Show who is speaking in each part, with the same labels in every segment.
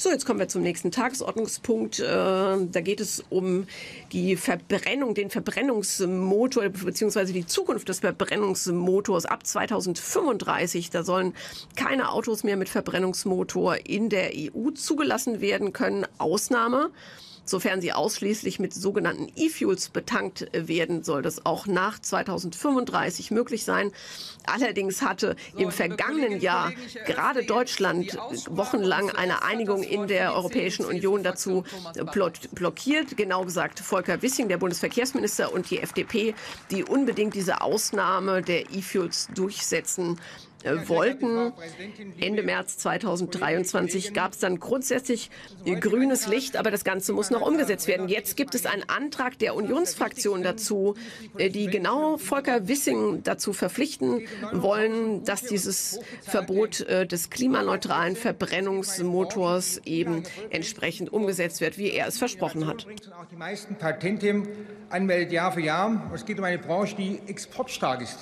Speaker 1: So, jetzt kommen wir zum nächsten Tagesordnungspunkt. Da geht es um die Verbrennung, den Verbrennungsmotor bzw. die Zukunft des Verbrennungsmotors ab 2035. Da sollen keine Autos mehr mit Verbrennungsmotor in der EU zugelassen werden können. Ausnahme: sofern sie ausschließlich mit sogenannten E-Fuels betankt werden, soll das auch nach 2035 möglich sein. Allerdings hatte im vergangenen Jahr gerade Deutschland wochenlang eine Einigung in der Europäischen Union dazu blockiert. Genau gesagt Volker Wissing, der Bundesverkehrsminister, und die FDP, die unbedingt diese Ausnahme der E-Fuels durchsetzen wollten. Ende März 2023 gab es dann grundsätzlich grünes Licht, aber das Ganze muss noch umgesetzt werden. Jetzt gibt es einen Antrag der Unionsfraktion dazu, die genau Volker Wissing dazu verpflichten wollen, dass dieses Verbot des klimaneutralen Verbrennungsmotors eben entsprechend umgesetzt wird, wie er es versprochen hat.
Speaker 2: Auch die meisten Patente anmeldet Jahr für Jahr. Es geht um eine Branche, die exportstark ist.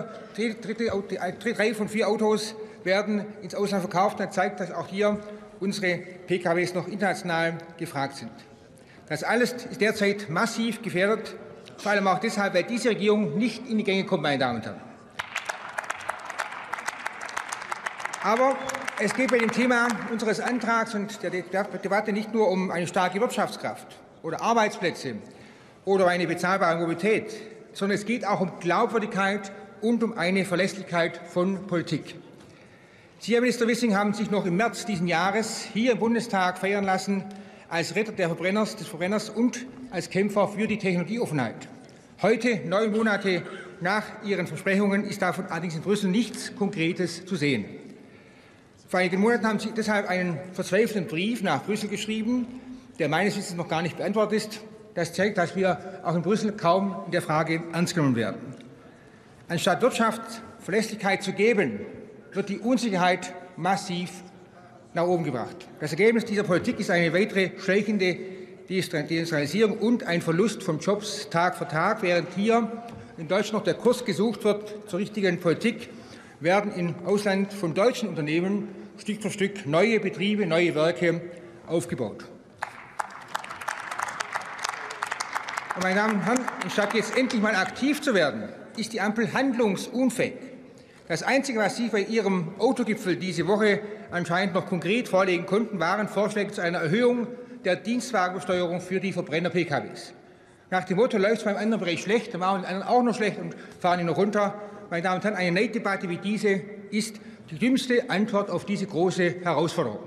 Speaker 2: Drei von 4 Autos werden ins Ausland verkauft. Das zeigt, dass auch hier unsere PKWs noch international gefragt sind. Das alles ist derzeit massiv gefährdet, vor allem auch deshalb, weil diese Regierung nicht in die Gänge kommt, meine Damen und Herren. Aber es geht bei dem Thema unseres Antrags und der Debatte nicht nur um eine starke Wirtschaftskraft oder Arbeitsplätze oder eine bezahlbare Mobilität, sondern es geht auch um Glaubwürdigkeit und um eine Verlässlichkeit von Politik. Sie, Herr Minister Wissing, haben sich noch im März diesen Jahres hier im Bundestag feiern lassen als Retter des Verbrenners und als Kämpfer für die Technologieoffenheit. Heute, 9 Monate nach Ihren Versprechungen, ist davon allerdings in Brüssel nichts Konkretes zu sehen. Vor einigen Monaten haben Sie deshalb einen verzweifelten Brief nach Brüssel geschrieben, der meines Wissens noch gar nicht beantwortet ist. Das zeigt, dass wir auch in Brüssel kaum in der Frage ernst genommen werden. Anstatt Wirtschaft Verlässlichkeit zu geben, wird die Unsicherheit massiv nach oben gebracht. Das Ergebnis dieser Politik ist eine weitere schleichende Deindustrialisierung und ein Verlust von Jobs Tag für Tag. Während hier in Deutschland noch der Kurs gesucht wird zur richtigen Politik, werden im Ausland von deutschen Unternehmen Stück für Stück neue Betriebe, neue Werke aufgebaut. Und meine Damen und Herren, anstatt jetzt endlich mal aktiv zu werden, ist die Ampel handlungsunfähig. Das Einzige, was Sie bei Ihrem Autogipfel diese Woche anscheinend noch konkret vorlegen konnten, waren Vorschläge zu einer Erhöhung der Dienstwagenbesteuerung für die Verbrenner-PKWs. Nach dem Motto: läuft es beim anderen Bereich schlecht, dann machen wir den anderen auch noch schlecht und fahren ihn noch runter. Meine Damen und Herren, eine Neiddebatte wie diese ist die dümmste Antwort auf diese große Herausforderung.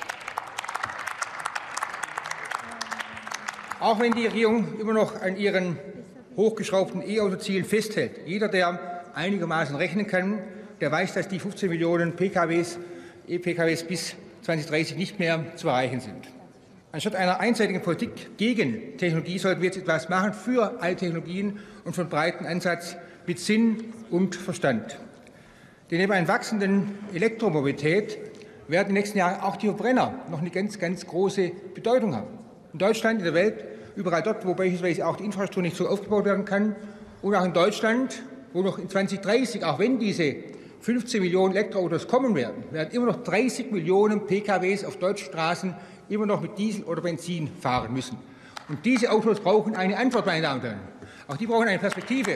Speaker 2: Auch wenn die Regierung immer noch an ihren hochgeschraubten E-Auto-Zielen festhält. Jeder, der einigermaßen rechnen kann, der weiß, dass die 15 Millionen E-PKWs bis 2030 nicht mehr zu erreichen sind. Anstatt einer einseitigen Politik gegen Technologie sollten wir jetzt etwas machen für alle Technologien und von breiten Ansatz mit Sinn und Verstand. Denn neben einer wachsenden Elektromobilität werden in den nächsten Jahren auch die Verbrenner noch eine ganz, ganz große Bedeutung haben. In Deutschland, in der Welt, überall dort, wo beispielsweise auch die Infrastruktur nicht so aufgebaut werden kann, und auch in Deutschland, wo noch in 2030, auch wenn diese 15 Millionen Elektroautos kommen werden, werden immer noch 30 Millionen PKWs auf deutschen Straßen immer noch mit Diesel oder Benzin fahren müssen. Und diese Autos brauchen eine Antwort, meine Damen und Herren. Auch die brauchen eine Perspektive.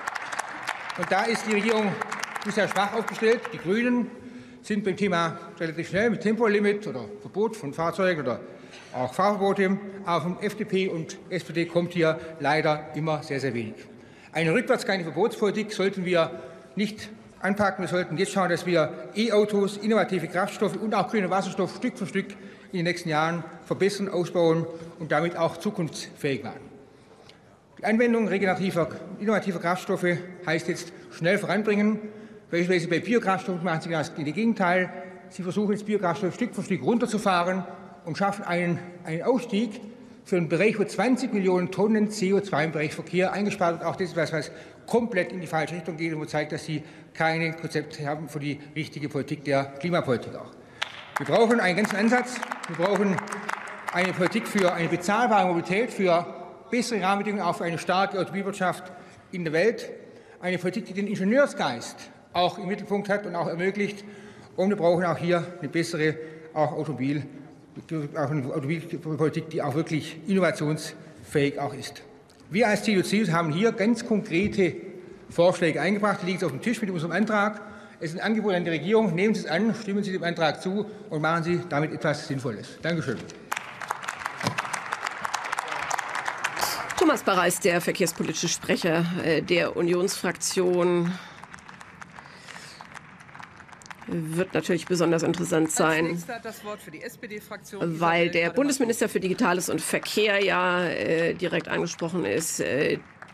Speaker 2: Und da ist die Regierung bisher schwach aufgestellt. Die Grünen sind beim Thema relativ schnell mit Tempolimit oder Verbot von Fahrzeugen oder auch Fahrverbote. Aber von FDP und SPD kommt hier leider immer sehr, sehr wenig. Eine rückwärtsgehende Verbotspolitik sollten wir nicht anpacken. Wir sollten jetzt schauen, dass wir E-Autos, innovative Kraftstoffe und auch grünen Wasserstoff Stück für Stück in den nächsten Jahren verbessern, ausbauen und damit auch zukunftsfähig machen. Die Anwendung regenerativer, innovativer Kraftstoffe heißt jetzt schnell voranbringen. Beispielsweise bei Biokraftstoffen machen Sie das Gegenteil. Sie versuchen jetzt Biokraftstoff Stück für Stück runterzufahren und schaffen einen Ausstieg für einen Bereich, wo 20 Millionen Tonnen CO2 im Bereich Verkehr eingespart wird. Auch das ist etwas, was komplett in die falsche Richtung geht und wo zeigt, dass Sie keine Konzepte haben für die richtige Politik der Klimapolitik auch. Wir brauchen einen ganzen Ansatz. Wir brauchen eine Politik für eine bezahlbare Mobilität, für bessere Rahmenbedingungen auch für eine starke Automobilwirtschaft in der Welt. Eine Politik, die den Ingenieursgeist auch im Mittelpunkt hat und auch ermöglicht. Und wir brauchen auch hier eine bessere auch Automobilwirtschaft auch eine Automobilpolitik, die auch wirklich innovationsfähig auch ist. Wir als CDU haben hier ganz konkrete Vorschläge eingebracht, die liegen auf dem Tisch mit unserem Antrag. Es ist ein Angebot an die Regierung. Nehmen Sie es an, stimmen Sie dem Antrag zu und machen Sie damit etwas Sinnvolles. Dankeschön.
Speaker 1: Thomas Bareis, der verkehrspolitische Sprecher der Unionsfraktion. Wird natürlich besonders interessant sein, weil der Bundesminister für Digitales und Verkehr ja direkt angesprochen ist, der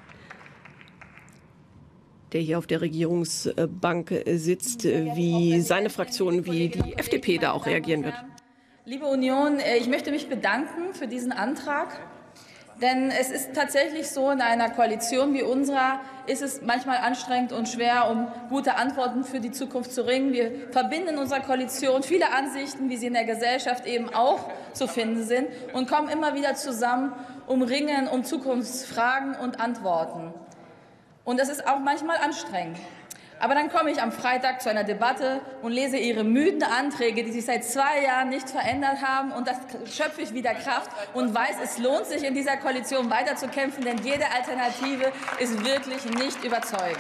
Speaker 1: hier auf der Regierungsbank sitzt, wie seine Fraktion, wie die FDP da auch reagieren wird.
Speaker 3: Liebe Union, ich möchte mich bedanken für diesen Antrag. Denn es ist tatsächlich so, in einer Koalition wie unserer ist es manchmal anstrengend und schwer, um gute Antworten für die Zukunft zu ringen. Wir verbinden in unserer Koalition viele Ansichten, wie sie in der Gesellschaft eben auch zu finden sind, und kommen immer wieder zusammen, um ringen um Zukunftsfragen und Antworten. Und das ist auch manchmal anstrengend. Aber dann komme ich am Freitag zu einer Debatte und lese Ihre müden Anträge, die sich seit 2 Jahren nicht verändert haben. Und das schöpfe ich wieder Kraft und weiß, es lohnt sich, in dieser Koalition weiterzukämpfen, denn jede Alternative ist wirklich nicht überzeugend.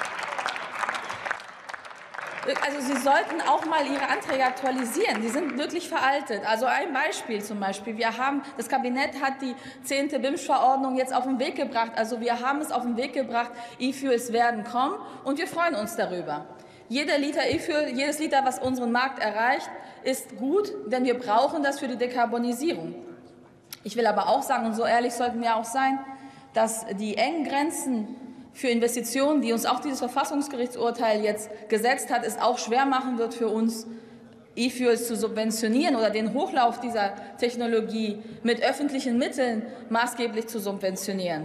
Speaker 3: Also Sie sollten auch mal Ihre Anträge aktualisieren. Die sind wirklich veraltet. Also ein Beispiel zum Beispiel. Das Kabinett hat die 10. BImSch-Verordnung jetzt auf den Weg gebracht. Also wir haben es auf den Weg gebracht, E-Fuels werden kommen, und wir freuen uns darüber. Jeder Liter E-Fuel, jedes Liter, was unseren Markt erreicht, ist gut, denn wir brauchen das für die Dekarbonisierung. Ich will aber auch sagen, und so ehrlich sollten wir auch sein, dass die engen Grenzen für Investitionen, die uns auch dieses Verfassungsgerichtsurteil jetzt gesetzt hat, es auch schwer machen wird für uns, E-Fuels zu subventionieren oder den Hochlauf dieser Technologie mit öffentlichen Mitteln maßgeblich zu subventionieren.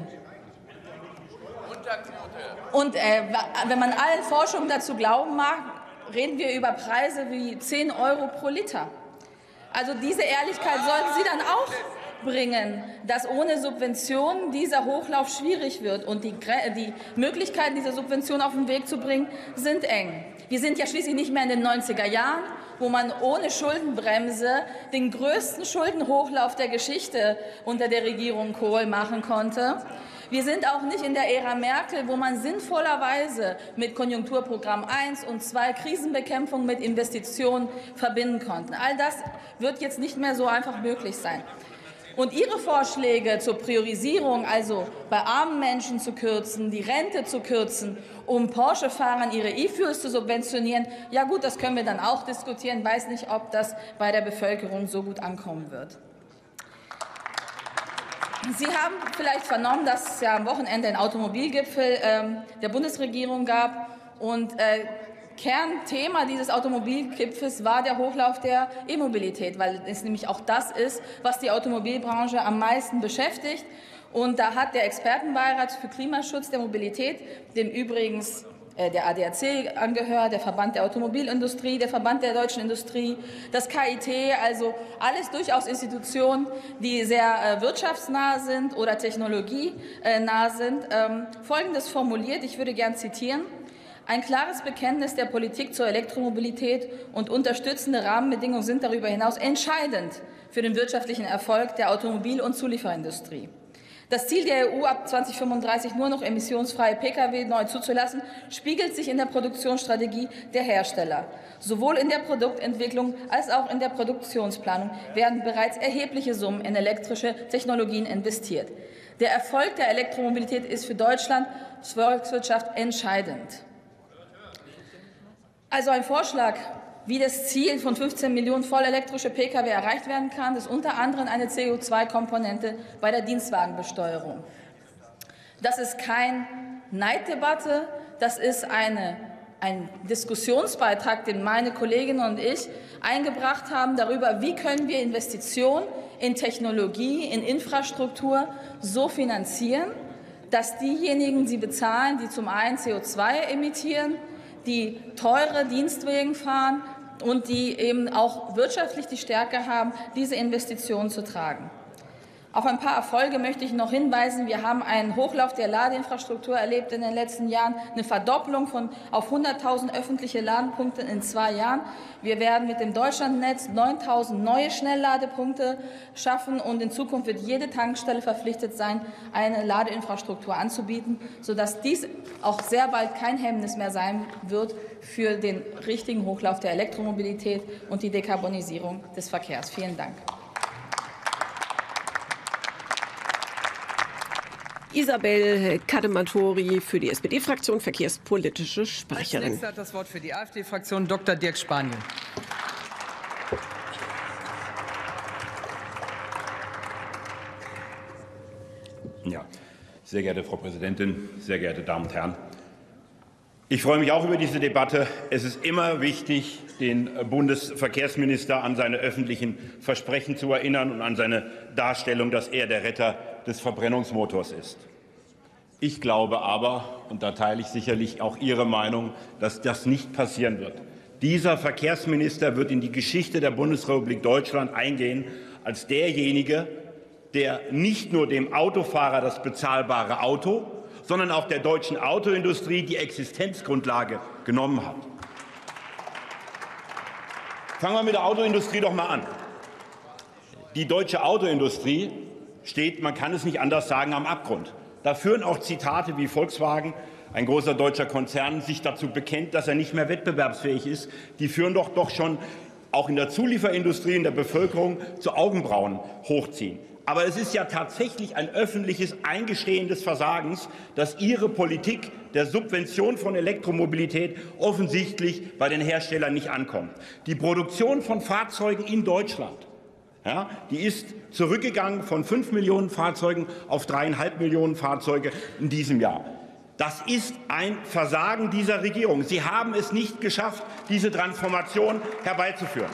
Speaker 3: Und wenn man allen Forschungen dazu glauben mag, reden wir über Preise wie 10 € pro Liter. Also diese Ehrlichkeit sollten Sie dann auch bringen, dass ohne Subventionen dieser Hochlauf schwierig wird, und die Möglichkeiten, diese Subventionen auf den Weg zu bringen, sind eng. Wir sind ja schließlich nicht mehr in den 90er Jahren, wo man ohne Schuldenbremse den größten Schuldenhochlauf der Geschichte unter der Regierung Kohl machen konnte. Wir sind auch nicht in der Ära Merkel, wo man sinnvollerweise mit Konjunkturprogramm 1 und 2 Krisenbekämpfung mit Investitionen verbinden konnte. All das wird jetzt nicht mehr so einfach möglich sein. Und Ihre Vorschläge zur Priorisierung, also bei armen Menschen zu kürzen, die Rente zu kürzen, um Porsche-Fahrern ihre E-Fuels zu subventionieren, ja gut, das können wir dann auch diskutieren. Ich weiß nicht, ob das bei der Bevölkerung so gut ankommen wird. Sie haben vielleicht vernommen, dass es ja am Wochenende einen Automobilgipfel der Bundesregierung gab, und Kernthema dieses Automobilgipfels war der Hochlauf der E-Mobilität, weil es nämlich auch das ist, was die Automobilbranche am meisten beschäftigt. Und da hat der Expertenbeirat für Klimaschutz der Mobilität, dem übrigens der ADAC angehört, der Verband der Automobilindustrie, der Verband der deutschen Industrie, das KIT, also alles durchaus Institutionen, die sehr wirtschaftsnah sind oder technologienah sind, Folgendes formuliert, ich würde gern zitieren: Ein klares Bekenntnis der Politik zur Elektromobilität und unterstützende Rahmenbedingungen sind darüber hinaus entscheidend für den wirtschaftlichen Erfolg der Automobil- und Zulieferindustrie. Das Ziel der EU, ab 2035 nur noch emissionsfreie Pkw neu zuzulassen, spiegelt sich in der Produktionsstrategie der Hersteller. Sowohl in der Produktentwicklung als auch in der Produktionsplanung werden bereits erhebliche Summen in elektrische Technologien investiert. Der Erfolg der Elektromobilität ist für Deutschlands Volkswirtschaft entscheidend. Also ein Vorschlag, wie das Ziel von 15 Millionen vollelektrische Pkw erreicht werden kann, ist unter anderem eine CO2-Komponente bei der Dienstwagenbesteuerung. Das ist keine Neiddebatte, das ist ein Diskussionsbeitrag, den meine Kolleginnen und ich eingebracht haben darüber, wie können wir Investitionen in Technologie, in Infrastruktur so finanzieren, dass diejenigen sie bezahlen, die zum einen CO2 emittieren, die teure Dienstwagen fahren und die eben auch wirtschaftlich die Stärke haben, diese Investitionen zu tragen. Auf ein paar Erfolge möchte ich noch hinweisen. Wir haben einen Hochlauf der Ladeinfrastruktur erlebt in den letzten Jahren, eine Verdopplung auf 100.000 öffentliche Ladepunkte in 2 Jahren. Wir werden mit dem Deutschlandnetz 9.000 neue Schnellladepunkte schaffen und in Zukunft wird jede Tankstelle verpflichtet sein, eine Ladeinfrastruktur anzubieten, sodass dies auch sehr bald kein Hemmnis mehr sein wird für den richtigen Hochlauf der Elektromobilität und die Dekarbonisierung des Verkehrs. Vielen Dank.
Speaker 1: Isabel Kadematori für die SPD-Fraktion, verkehrspolitische Sprecherin.
Speaker 4: Als nächster hat das Wort für die AfD-Fraktion Dr. Dirk Spanien.
Speaker 5: Ja, sehr geehrte Frau Präsidentin, sehr geehrte Damen und Herren! Ich freue mich auch über diese Debatte. Es ist immer wichtig, den Bundesverkehrsminister an seine öffentlichen Versprechen zu erinnern und an seine Darstellung, dass er der Retter des Verbrennungsmotors ist. Ich glaube aber, und da teile ich sicherlich auch Ihre Meinung, dass das nicht passieren wird. Dieser Verkehrsminister wird in die Geschichte der Bundesrepublik Deutschland eingehen als derjenige, der nicht nur dem Autofahrer das bezahlbare Auto, sondern auch der deutschen Autoindustrie die Existenzgrundlage genommen hat. Fangen wir mit der Autoindustrie doch mal an. Die deutsche Autoindustrie steht, man kann es nicht anders sagen, am Abgrund. Da führen auch Zitate wie Volkswagen, ein großer deutscher Konzern, sich dazu bekennt, dass er nicht mehr wettbewerbsfähig ist. Die führen doch schon auch in der Zulieferindustrie, in der Bevölkerung zu Augenbrauen hochziehen. Aber es ist ja tatsächlich ein öffentliches Eingestehen des Versagens, dass Ihre Politik der Subvention von Elektromobilität offensichtlich bei den Herstellern nicht ankommt. Die Produktion von Fahrzeugen in Deutschland, ja, die ist zurückgegangen von 5 Millionen Fahrzeugen auf 3,5 Millionen Fahrzeuge in diesem Jahr. Das ist ein Versagen dieser Regierung. Sie haben es nicht geschafft, diese Transformation herbeizuführen.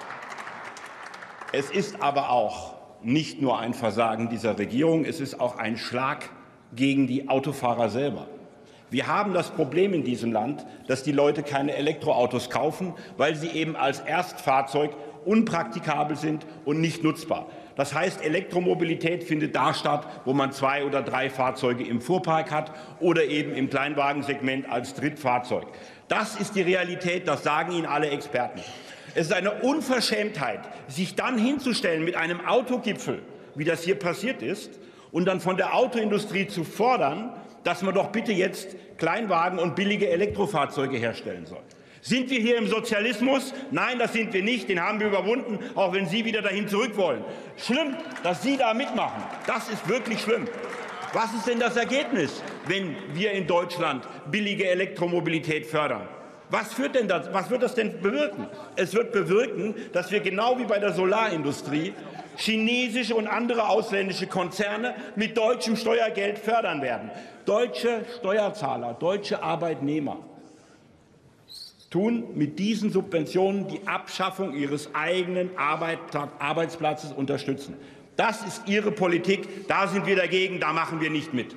Speaker 5: Es ist aber auch nicht nur ein Versagen dieser Regierung, es ist auch ein Schlag gegen die Autofahrer selber. Wir haben das Problem in diesem Land, dass die Leute keine Elektroautos kaufen, weil sie eben als Erstfahrzeug unpraktikabel sind und nicht nutzbar. Das heißt, Elektromobilität findet da statt, wo man 2 oder 3 Fahrzeuge im Fuhrpark hat oder eben im Kleinwagensegment als Drittfahrzeug. Das ist die Realität, das sagen Ihnen alle Experten. Es ist eine Unverschämtheit, sich dann hinzustellen mit einem Autogipfel, wie das hier passiert ist, und dann von der Autoindustrie zu fordern, dass man doch bitte jetzt Kleinwagen und billige Elektrofahrzeuge herstellen soll. Sind wir hier im Sozialismus? Nein, das sind wir nicht. Den haben wir überwunden, auch wenn Sie wieder dahin zurück wollen. Schlimm, dass Sie da mitmachen. Das ist wirklich schlimm. Was ist denn das Ergebnis, wenn wir in Deutschland billige Elektromobilität fördern? Was wird das denn bewirken? Es wird bewirken, dass wir genau wie bei der Solarindustrie chinesische und andere ausländische Konzerne mit deutschem Steuergeld fördern werden. Deutsche Steuerzahler, deutsche Arbeitnehmer tun mit diesen Subventionen die Abschaffung ihres eigenen Arbeitsplatzes unterstützen. Das ist Ihre Politik, da sind wir dagegen, da machen wir nicht mit.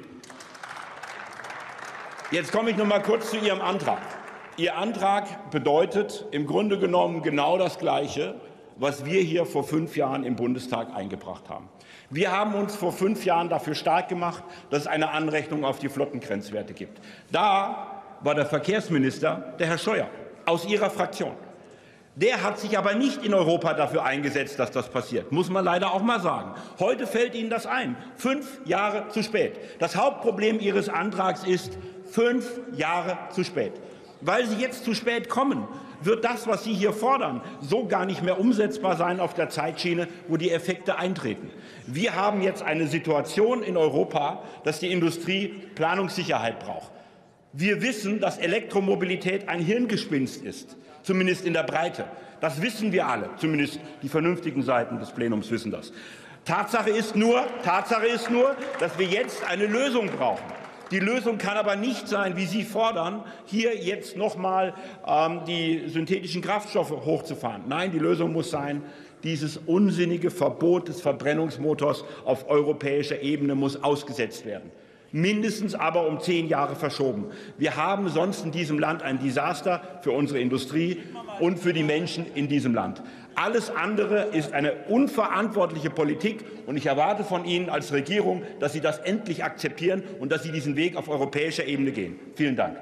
Speaker 5: Jetzt komme ich noch mal kurz zu Ihrem Antrag. Ihr Antrag bedeutet im Grunde genommen genau das Gleiche, was wir hier vor 5 Jahren im Bundestag eingebracht haben. Wir haben uns vor 5 Jahren dafür stark gemacht, dass es eine Anrechnung auf die Flottengrenzwerte gibt. Da war der Verkehrsminister der Herr Scheuer aus Ihrer Fraktion. Der hat sich aber nicht in Europa dafür eingesetzt, dass das passiert. Muss man leider auch mal sagen. Heute fällt Ihnen das ein. 5 Jahre zu spät. Das Hauptproblem Ihres Antrags ist 5 Jahre zu spät. Weil Sie jetzt zu spät kommen, wird das, was Sie hier fordern, so gar nicht mehr umsetzbar sein auf der Zeitschiene, wo die Effekte eintreten. Wir haben jetzt eine Situation in Europa, dass die Industrie Planungssicherheit braucht. Wir wissen, dass Elektromobilität ein Hirngespinst ist, zumindest in der Breite. Das wissen wir alle, zumindest die vernünftigen Seiten des Plenums wissen das. Tatsache ist nur, dass wir jetzt eine Lösung brauchen. Die Lösung kann aber nicht sein, wie Sie fordern, hier jetzt noch mal die synthetischen Kraftstoffe hochzufahren. Nein, die Lösung muss sein, dieses unsinnige Verbot des Verbrennungsmotors auf europäischer Ebene muss ausgesetzt werden. mindestens aber um 10 Jahre verschoben. Wir haben sonst in diesem Land ein Desaster für unsere Industrie und für die Menschen in diesem Land. Alles andere ist eine unverantwortliche Politik, und ich erwarte von Ihnen als Regierung, dass Sie das endlich akzeptieren und dass Sie diesen Weg auf europäischer Ebene gehen. Vielen Dank.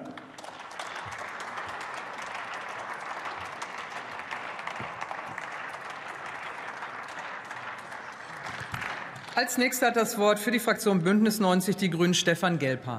Speaker 4: Als Nächster hat das Wort für die Fraktion Bündnis 90 Die Grünen Stefan Gelbhardt.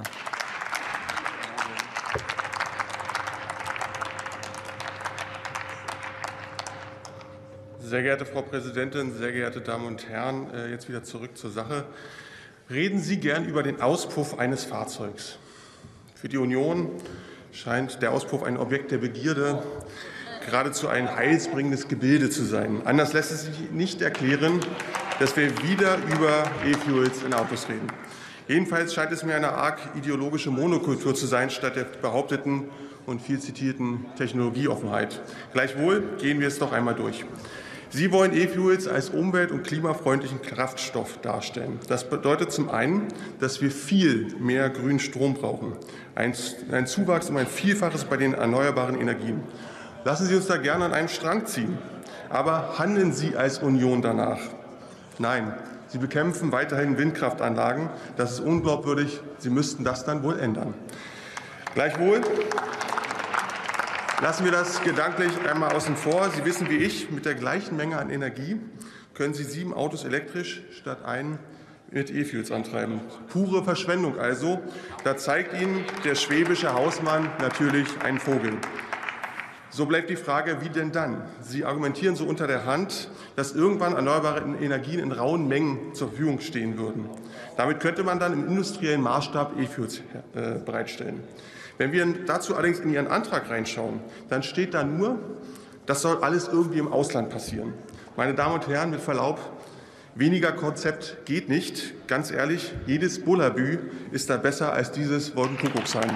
Speaker 6: Sehr geehrte Frau Präsidentin, sehr geehrte Damen und Herren, jetzt wieder zurück zur Sache. Reden Sie gern über den Auspuff eines Fahrzeugs. Für die Union scheint der Auspuff ein Objekt der Begierde, geradezu ein heilsbringendes Gebilde zu sein. Anders lässt es sich nicht erklären, dass wir wieder über E-Fuels in Autos reden. Jedenfalls scheint es mir eine arg ideologische Monokultur zu sein, statt der behaupteten und viel zitierten Technologieoffenheit. Gleichwohl gehen wir es doch einmal durch. Sie wollen E-Fuels als umwelt- und klimafreundlichen Kraftstoff darstellen. Das bedeutet zum einen, dass wir viel mehr grünen Strom brauchen. Ein Zuwachs um ein Vielfaches bei den erneuerbaren Energien. Lassen Sie uns da gerne an einem Strang ziehen. Aber handeln Sie als Union danach? Nein, Sie bekämpfen weiterhin Windkraftanlagen. Das ist unglaubwürdig. Sie müssten das dann wohl ändern. Gleichwohl lassen wir das gedanklich einmal außen vor. Sie wissen wie ich, mit der gleichen Menge an Energie können Sie 7 Autos elektrisch statt einen mit E-Fuels antreiben. Pure Verschwendung also. Da zeigt Ihnen der schwäbische Hausmann natürlich einen Vogel. So bleibt die Frage, wie denn dann? Sie argumentieren so unter der Hand, dass irgendwann erneuerbare Energien in rauen Mengen zur Verfügung stehen würden. Damit könnte man dann im industriellen Maßstab E-Fuels bereitstellen. Wenn wir dazu allerdings in Ihren Antrag reinschauen, dann steht da nur, das soll alles irgendwie im Ausland passieren. Meine Damen und Herren, mit Verlaub, weniger Konzept geht nicht. Ganz ehrlich, jedes Bullabü ist da besser als dieses Wolkenkuckucksheim.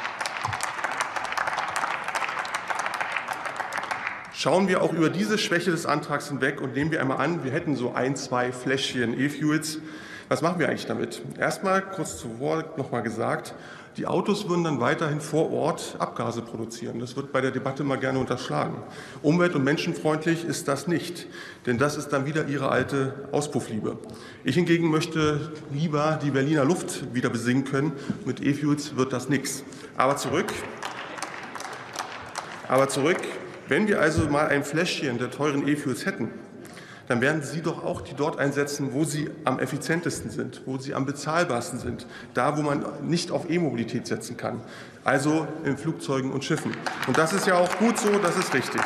Speaker 6: Schauen wir auch über diese Schwäche des Antrags hinweg und nehmen wir einmal an, wir hätten so 1, 2 Fläschchen E-Fuels. Was machen wir eigentlich damit? Erstmal kurz zuvor noch mal gesagt, die Autos würden dann weiterhin vor Ort Abgase produzieren. Das wird bei der Debatte mal gerne unterschlagen. Umwelt- und menschenfreundlich ist das nicht, denn das ist dann wieder Ihre alte Auspuffliebe. Ich hingegen möchte lieber die Berliner Luft wieder besingen können. Mit E-Fuels wird das nichts. Aber zurück. Wenn wir also mal ein Fläschchen der teuren E-Fuels hätten, dann werden Sie doch auch die dort einsetzen, wo sie am effizientesten sind, wo sie am bezahlbarsten sind, da, wo man nicht auf E-Mobilität setzen kann, also in Flugzeugen und Schiffen. Und das ist ja auch gut so, das ist richtig.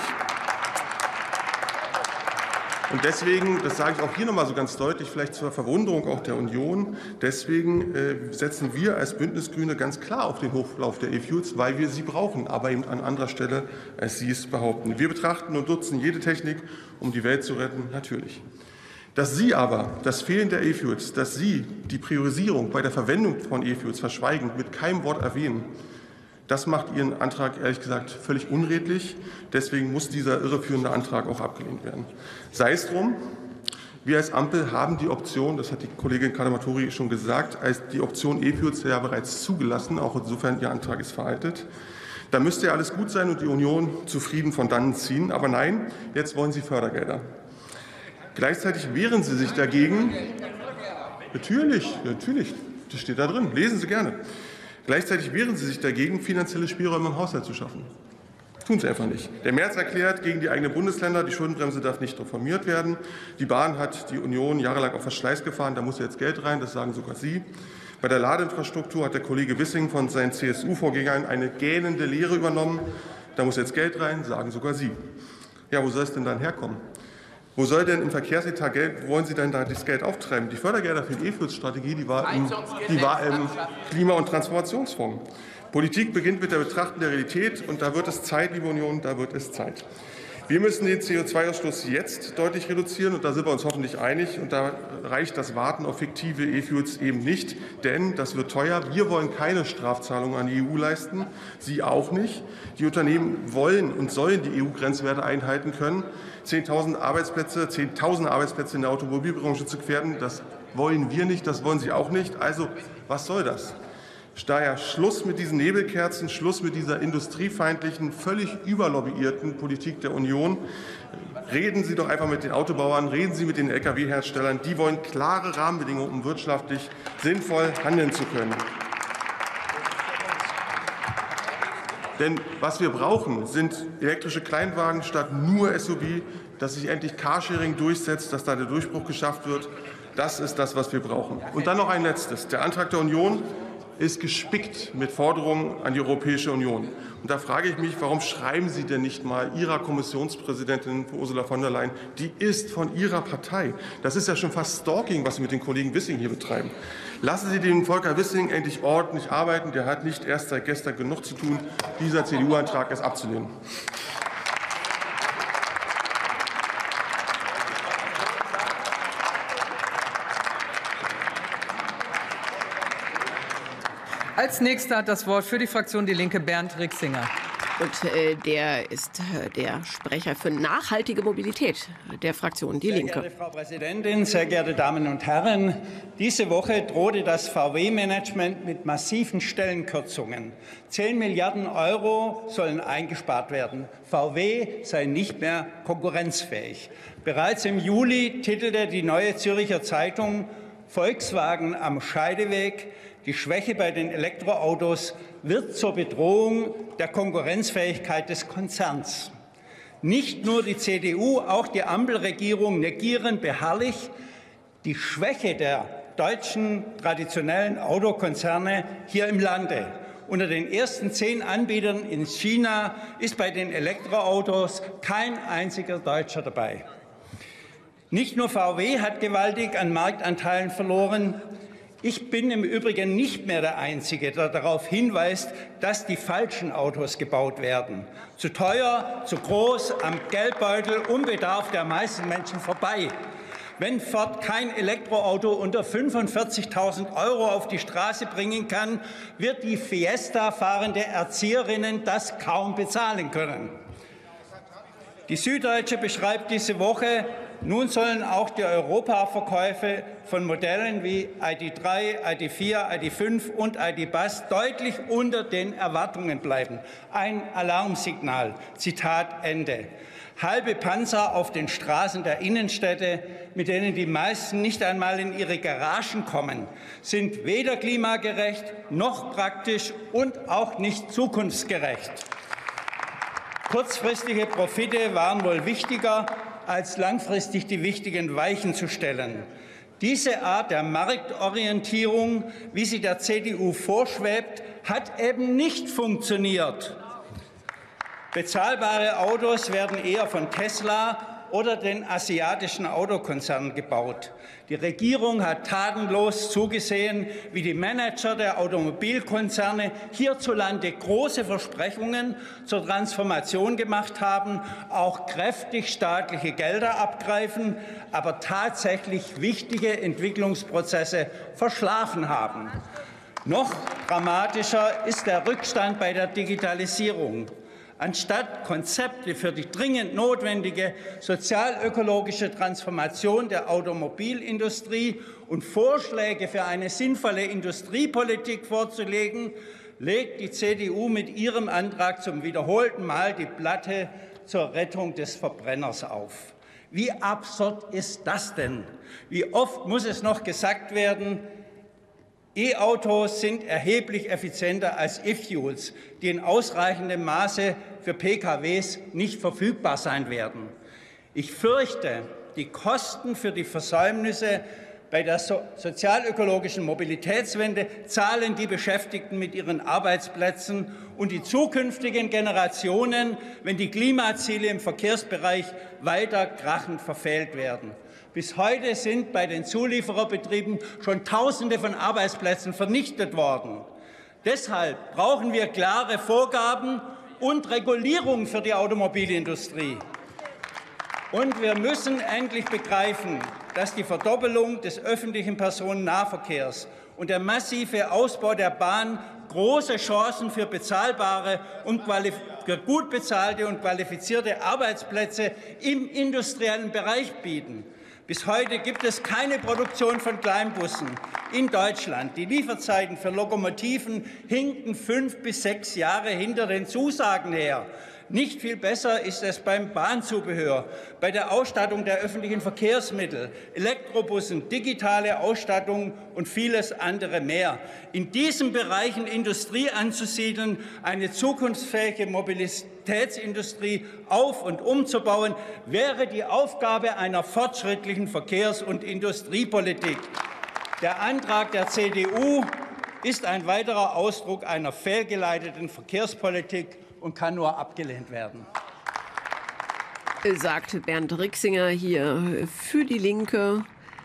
Speaker 6: Und deswegen, das sage ich auch hier noch mal so ganz deutlich, vielleicht zur Verwunderung auch der Union, deswegen setzen wir als Bündnisgrüne ganz klar auf den Hochlauf der E-Fuels, weil wir sie brauchen, aber eben an anderer Stelle, als Sie es behaupten. Wir betrachten und nutzen jede Technik, um die Welt zu retten, natürlich. Dass Sie aber das Fehlen der E-Fuels, dass Sie die Priorisierung bei der Verwendung von E-Fuels verschweigen, mit keinem Wort erwähnen, das macht Ihren Antrag ehrlich gesagt völlig unredlich. Deswegen muss dieser irreführende Antrag auch abgelehnt werden. Sei es drum, wir als Ampel haben die Option, das hat die Kollegin Kadamatori schon gesagt, als die Option E-Fuels ja bereits zugelassen, auch insofern Ihr Antrag ist veraltet. Da müsste ja alles gut sein und die Union zufrieden von dannen ziehen. Aber nein, jetzt wollen Sie Fördergelder. Gleichzeitig wehren Sie sich dagegen. Natürlich, das steht da drin. Lesen Sie gerne. Gleichzeitig wehren Sie sich dagegen, finanzielle Spielräume im Haushalt zu schaffen. Tun Sie einfach nicht. Der Merz erklärt gegen die eigenen Bundesländer, die Schuldenbremse darf nicht reformiert werden. Die Bahn hat die Union jahrelang auf Verschleiß gefahren, da muss jetzt Geld rein, das sagen sogar Sie. Bei der Ladeinfrastruktur hat der Kollege Wissing von seinen CSU-Vorgängern eine gähnende Lehre übernommen. Da muss jetzt Geld rein, sagen sogar Sie. Ja, wo soll es denn dann herkommen? Wo soll denn im Verkehrsetat Geld, wo wollen Sie denn da das Geld auftreiben? Die Fördergelder für die E-Fuels-Strategie, die war im Klima- und Transformationsfonds. Politik beginnt mit der Betrachtung der Realität, und da wird es Zeit, liebe Union, da wird es Zeit. Wir müssen den CO2-Ausstoß jetzt deutlich reduzieren, und da sind wir uns hoffentlich einig. Und da reicht das Warten auf fiktive E-Fuels eben nicht, denn das wird teuer. Wir wollen keine Strafzahlungen an die EU leisten, Sie auch nicht. Die Unternehmen wollen und sollen die EU-Grenzwerte einhalten können. 10.000 Arbeitsplätze in der Automobilbranche zu gefährden, das wollen wir nicht, das wollen Sie auch nicht. Also was soll das? Daher Schluss mit diesen Nebelkerzen, Schluss mit dieser industriefeindlichen, völlig überlobbyierten Politik der Union. Reden Sie doch einfach mit den Autobauern, reden Sie mit den Lkw-Herstellern. Die wollen klare Rahmenbedingungen, um wirtschaftlich sinnvoll handeln zu können. Denn was wir brauchen, sind elektrische Kleinwagen statt nur SUV, dass sich endlich Carsharing durchsetzt, dass da der Durchbruch geschafft wird. Das ist das, was wir brauchen. Und dann noch ein Letztes. Der Antrag der Union ist gespickt mit Forderungen an die Europäische Union. Und da frage ich mich, warum schreiben Sie denn nicht mal Ihrer Kommissionspräsidentin Ursula von der Leyen, die ist von Ihrer Partei. Das ist ja schon fast Stalking, was Sie mit dem Kollegen Wissing hier betreiben. Lassen Sie den Volker Wissing endlich ordentlich arbeiten. Der hat nicht erst seit gestern genug zu tun. Dieser CDU-Antrag ist abzulehnen.
Speaker 4: Als Nächster hat das Wort für die Fraktion Die Linke Bernd Rixinger.
Speaker 1: Und der ist der Sprecher für nachhaltige Mobilität der Fraktion Die Linke.
Speaker 7: Sehr geehrte Frau Präsidentin, sehr geehrte Damen und Herren! Diese Woche drohte das VW-Management mit massiven Stellenkürzungen. 10 Milliarden € sollen eingespart werden. VW sei nicht mehr konkurrenzfähig. Bereits im Juli titelte die Neue Zürcher Zeitung Volkswagen am Scheideweg. Die Schwäche bei den Elektroautos wird zur Bedrohung der Konkurrenzfähigkeit des Konzerns. Nicht nur die CDU, auch die Ampelregierung negieren beharrlich die Schwäche der deutschen traditionellen Autokonzerne hier im Lande. Unter den ersten 10 Anbietern in China ist bei den Elektroautos kein einziger Deutscher dabei. Nicht nur VW hat gewaltig an Marktanteilen verloren. Ich bin im Übrigen nicht mehr der Einzige, der darauf hinweist, dass die falschen Autos gebaut werden. Zu teuer, zu groß, am Geldbeutel, Bedarf der meisten Menschen vorbei. Wenn Ford kein Elektroauto unter 45.000 € auf die Straße bringen kann, wird die Fiesta fahrende Erzieherinnen das kaum bezahlen können. Die Süddeutsche beschreibt diese Woche, nun sollen auch die Europaverkäufe von Modellen wie ID.3, ID.4, ID.5 und ID.Buzz deutlich unter den Erwartungen bleiben. Ein Alarmsignal. Zitat Ende. Halbe Panzer auf den Straßen der Innenstädte, mit denen die meisten nicht einmal in ihre Garagen kommen, sind weder klimagerecht noch praktisch und auch nicht zukunftsgerecht. Kurzfristige Profite waren wohl wichtiger, als langfristig die wichtigen Weichen zu stellen. Diese Art der Marktorientierung, wie sie der CDU vorschwebt, hat eben nicht funktioniert. Bezahlbare Autos werden eher von Tesla oder den asiatischen Autokonzernen gebaut. Die Regierung hat tatenlos zugesehen, wie die Manager der Automobilkonzerne hierzulande große Versprechungen zur Transformation gemacht haben, auch kräftig staatliche Gelder abgreifen, aber tatsächlich wichtige Entwicklungsprozesse verschlafen haben. Noch dramatischer ist der Rückstand bei der Digitalisierung. Anstatt Konzepte für die dringend notwendige sozialökologische Transformation der Automobilindustrie und Vorschläge für eine sinnvolle Industriepolitik vorzulegen, legt die CDU mit ihrem Antrag zum wiederholten Mal die Platte zur Rettung des Verbrenners auf. Wie absurd ist das denn? Wie oft muss es noch gesagt werden, E-Autos sind erheblich effizienter als E-Fuels, die in ausreichendem Maße für PKWs nicht verfügbar sein werden. Ich fürchte, die Kosten für die Versäumnisse bei der sozialökologischen Mobilitätswende zahlen die Beschäftigten mit ihren Arbeitsplätzen und die zukünftigen Generationen, wenn die Klimaziele im Verkehrsbereich weiter krachend verfehlt werden. Bis heute sind bei den Zuliefererbetrieben schon Tausende von Arbeitsplätzen vernichtet worden. Deshalb brauchen wir klare Vorgaben und Regulierung für die Automobilindustrie. Und wir müssen endlich begreifen, dass die Verdoppelung des öffentlichen Personennahverkehrs und der massive Ausbau der Bahn große Chancen für bezahlbare und für gut bezahlte und qualifizierte Arbeitsplätze im industriellen Bereich bieten. Bis heute gibt es keine Produktion von Kleinbussen in Deutschland. Die Lieferzeiten für Lokomotiven hinken 5 bis 6 Jahre hinter den Zusagen her. Nicht viel besser ist es beim Bahnzubehör, bei der Ausstattung der öffentlichen Verkehrsmittel, Elektrobussen, digitale Ausstattung und vieles andere mehr. In diesen Bereichen Industrie anzusiedeln, eine zukunftsfähige Mobilitätsindustrie auf- und umzubauen, wäre die Aufgabe einer fortschrittlichen Verkehrs- und Industriepolitik. Der Antrag der CDU ist ein weiterer Ausdruck einer fehlgeleiteten Verkehrspolitik und kann nur abgelehnt werden.
Speaker 1: Sagt Bernd Rixinger hier für die Linke.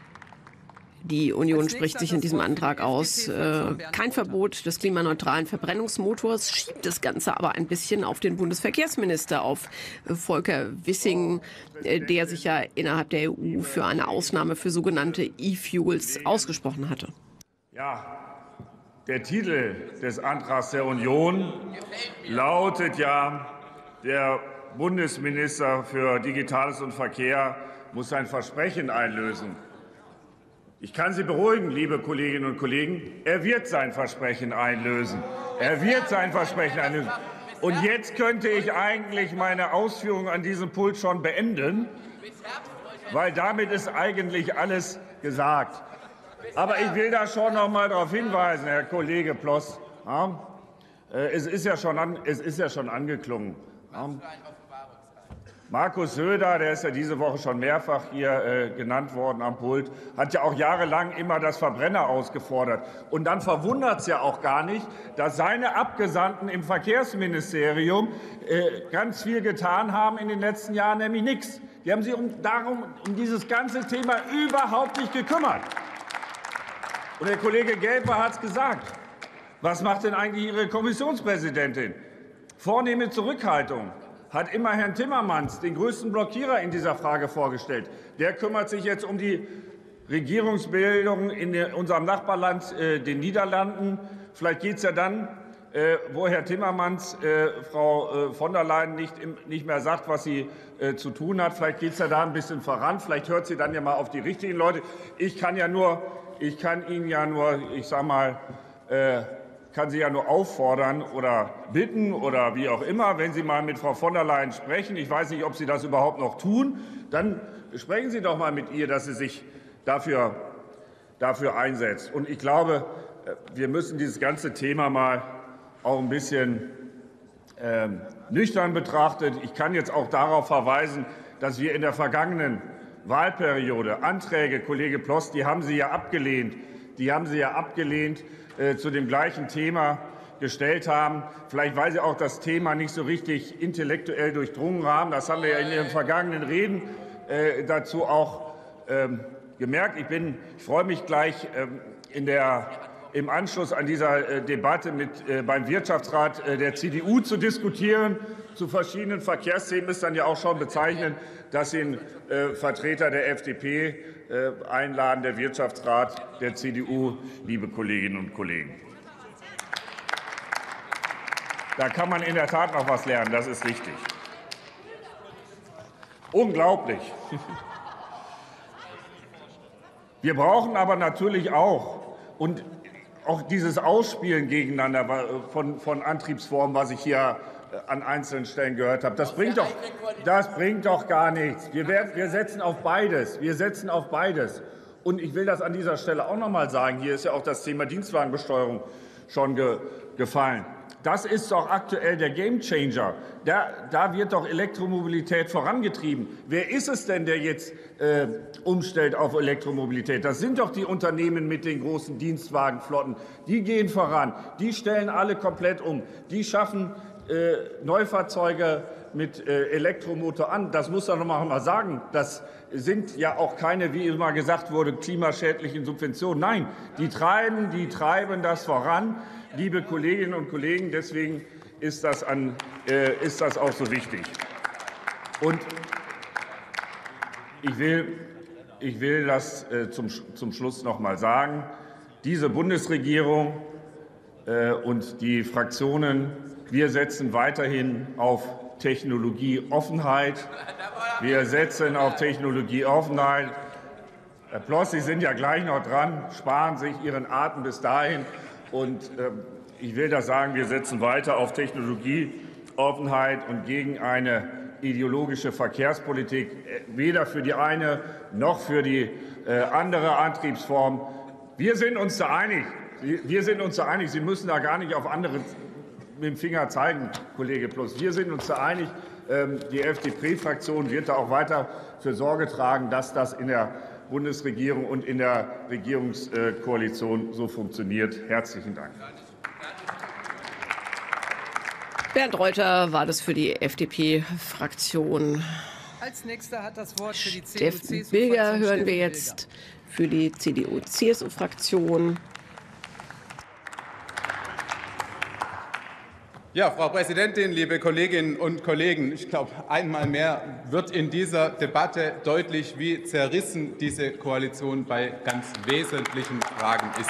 Speaker 1: Die Union spricht sich in diesem Antrag aus. Kein Verbot des klimaneutralen Verbrennungsmotors, schiebt das Ganze aber ein bisschen auf den Bundesverkehrsminister, auf Volker Wissing, der sich ja innerhalb der EU für eine Ausnahme für sogenannte E-Fuels ausgesprochen hatte.
Speaker 8: Ja. Der Titel des Antrags der Union lautet ja, der Bundesminister für Digitales und Verkehr muss sein Versprechen einlösen. Ich kann Sie beruhigen, liebe Kolleginnen und Kollegen, er wird sein Versprechen einlösen. Er wird sein Versprechen einlösen. Und jetzt könnte ich eigentlich meine Ausführungen an diesem Pult schon beenden, weil damit ist eigentlich alles gesagt. Aber ich will da schon noch mal darauf hinweisen, Herr Kollege Ploss. Ja, es ist ja schon angeklungen. Ja. Markus Söder, der ist ja diese Woche schon mehrfach hier genannt worden am Pult, hat ja auch jahrelang immer das Verbrenner ausgefordert. Und dann verwundert es ja auch gar nicht, dass seine Abgesandten im Verkehrsministerium ganz viel getan haben in den letzten Jahren, nämlich nichts. Die haben sich um dieses ganze Thema überhaupt nicht gekümmert. Und der Kollege Gelper hat es gesagt. Was macht denn eigentlich Ihre Kommissionspräsidentin? Vornehme Zurückhaltung. Hat immer Herrn Timmermans, den größten Blockierer in dieser Frage, vorgestellt. Der kümmert sich jetzt um die Regierungsbildung in unserem Nachbarland, den Niederlanden. Vielleicht geht es ja dann, wo Herr Timmermans Frau von der Leyen nicht mehr sagt, was sie zu tun hat. Vielleicht geht es ja da ein bisschen voran. Vielleicht hört sie dann ja mal auf die richtigen Leute. Ich kann Ihnen ja nur, ich sag mal, kann Sie ja nur auffordern oder bitten oder wie auch immer, wenn Sie mal mit Frau von der Leyen sprechen. Ich weiß nicht, ob Sie das überhaupt noch tun. Dann sprechen Sie doch mal mit ihr, dass sie sich dafür einsetzt. Und ich glaube, wir müssen dieses ganze Thema mal auch ein bisschen nüchtern betrachten. Ich kann jetzt auch darauf verweisen, dass wir in der vergangenen Wahlperiode Anträge, Kollege Ploss, die haben Sie ja abgelehnt, zu dem gleichen Thema gestellt haben. Vielleicht, weil Sie auch das Thema nicht so richtig intellektuell durchdrungen haben. Das haben wir ja in den vergangenen Reden dazu auch gemerkt. Ich freue mich gleich im Anschluss an dieser Debatte beim Wirtschaftsrat der CDU zu diskutieren. Zu verschiedenen Verkehrsthemen ist dann ja auch schon bezeichnend, dass Sie einen Vertreter der FDP einladen, der Wirtschaftsrat der CDU, liebe Kolleginnen und Kollegen. Da kann man in der Tat noch was lernen, das ist richtig. Unglaublich. Wir brauchen aber natürlich auch dieses Ausspielen gegeneinander von Antriebsformen, was ich hier an einzelnen Stellen gehört habe. Das bringt doch gar nichts. Wir setzen auf beides. Und ich will das an dieser Stelle auch noch mal sagen. Hier ist ja auch das Thema Dienstwagenbesteuerung schon gefallen. Das ist doch aktuell der Gamechanger. Da wird doch Elektromobilität vorangetrieben. Wer ist es denn, der jetzt umstellt auf Elektromobilität? Das sind doch die Unternehmen mit den großen Dienstwagenflotten. Die gehen voran. Die stellen alle komplett um. Die schaffen Neufahrzeuge mit Elektromotor an. Das muss man noch mal sagen. Das sind ja auch keine, wie immer gesagt wurde, klimaschädlichen Subventionen. Nein, die treiben das voran, liebe Kolleginnen und Kollegen. Deswegen ist das auch so wichtig. Und ich will das zum Schluss noch mal sagen. Diese Bundesregierung und die Fraktionen, wir setzen weiterhin auf Technologieoffenheit. Herr Ploss, Sie sind ja gleich noch dran, sparen sich Ihren Atem bis dahin. Und ich will das sagen, wir setzen weiter auf Technologieoffenheit und gegen eine ideologische Verkehrspolitik, weder für die eine noch für die andere Antriebsform. Wir sind uns da einig. Sie müssen da gar nicht auf andere mit dem Finger zeigen, Kollege Ploss. Wir sind uns da einig. Die FDP-Fraktion wird da auch weiter für Sorge tragen, dass das in der Bundesregierung und in der Regierungskoalition so funktioniert. Herzlichen Dank.
Speaker 1: Bernd Reuter war das für die FDP-Fraktion.
Speaker 4: Als nächster hat das Wort für die
Speaker 1: Steffen Bilger hören wir jetzt für die CDU-CSU-Fraktion.
Speaker 9: Ja, Frau Präsidentin, liebe Kolleginnen und Kollegen! Ich glaube, einmal mehr wird in dieser Debatte deutlich, wie zerrissen diese Koalition bei ganz wesentlichen Fragen ist.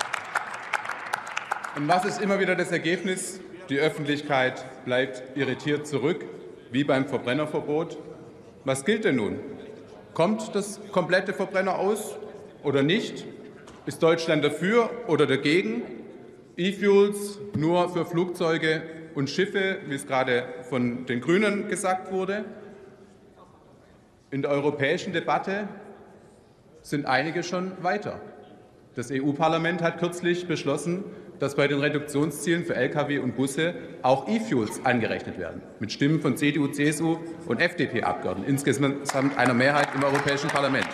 Speaker 9: Und was ist immer wieder das Ergebnis? Die Öffentlichkeit bleibt irritiert zurück, wie beim Verbrennerverbot. Was gilt denn nun? Kommt das komplette Verbrenner aus oder nicht? Ist Deutschland dafür oder dagegen? E-Fuels nur für Flugzeuge und Schiffe, wie es gerade von den Grünen gesagt wurde. In der europäischen Debatte sind einige schon weiter. Das EU-Parlament hat kürzlich beschlossen, dass bei den Reduktionszielen für Lkw und Busse auch E-Fuels angerechnet werden, mit Stimmen von CDU, CSU und FDP-Abgeordneten, insgesamt einer Mehrheit im Europäischen Parlament.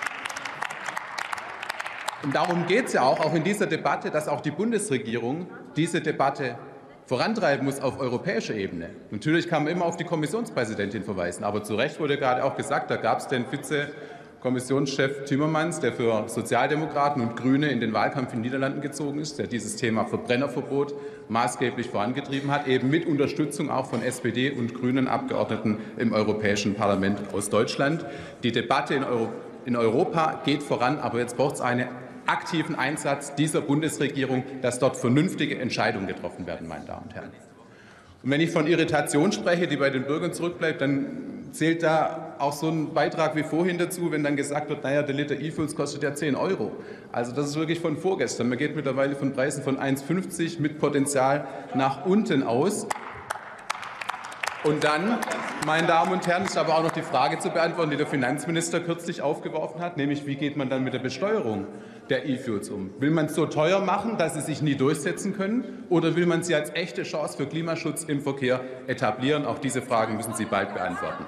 Speaker 9: Und darum geht es ja auch in dieser Debatte, dass auch die Bundesregierung diese Debatte vorantreiben muss auf europäischer Ebene. Natürlich kann man immer auf die Kommissionspräsidentin verweisen, aber zu Recht wurde gerade auch gesagt, da gab es den Vize-Kommissionschef Timmermans, der für Sozialdemokraten und Grüne in den Wahlkampf in den Niederlanden gezogen ist, der dieses Thema Verbrennerverbot maßgeblich vorangetrieben hat, eben mit Unterstützung auch von SPD und grünen Abgeordneten im Europäischen Parlament aus Deutschland. Die Debatte in Europa geht voran, aber jetzt braucht es einen aktiven Einsatz dieser Bundesregierung, dass dort vernünftige Entscheidungen getroffen werden, meine Damen und Herren. Und wenn ich von Irritation spreche, die bei den Bürgern zurückbleibt, dann zählt da auch so ein Beitrag wie vorhin dazu, wenn dann gesagt wird, naja, der Liter E-Fuels kostet ja 10 €. Also das ist wirklich von vorgestern. Man geht mittlerweile von Preisen von 1,50 mit Potenzial nach unten aus. Und dann, meine Damen und Herren, ist aber auch noch die Frage zu beantworten, die der Finanzminister kürzlich aufgeworfen hat, nämlich wie geht man dann mit der Besteuerung der E-Fuels um? Will man es so teuer machen, dass sie sich nie durchsetzen können, oder will man sie als echte Chance für Klimaschutz im Verkehr etablieren? Auch diese Fragen müssen Sie bald beantworten.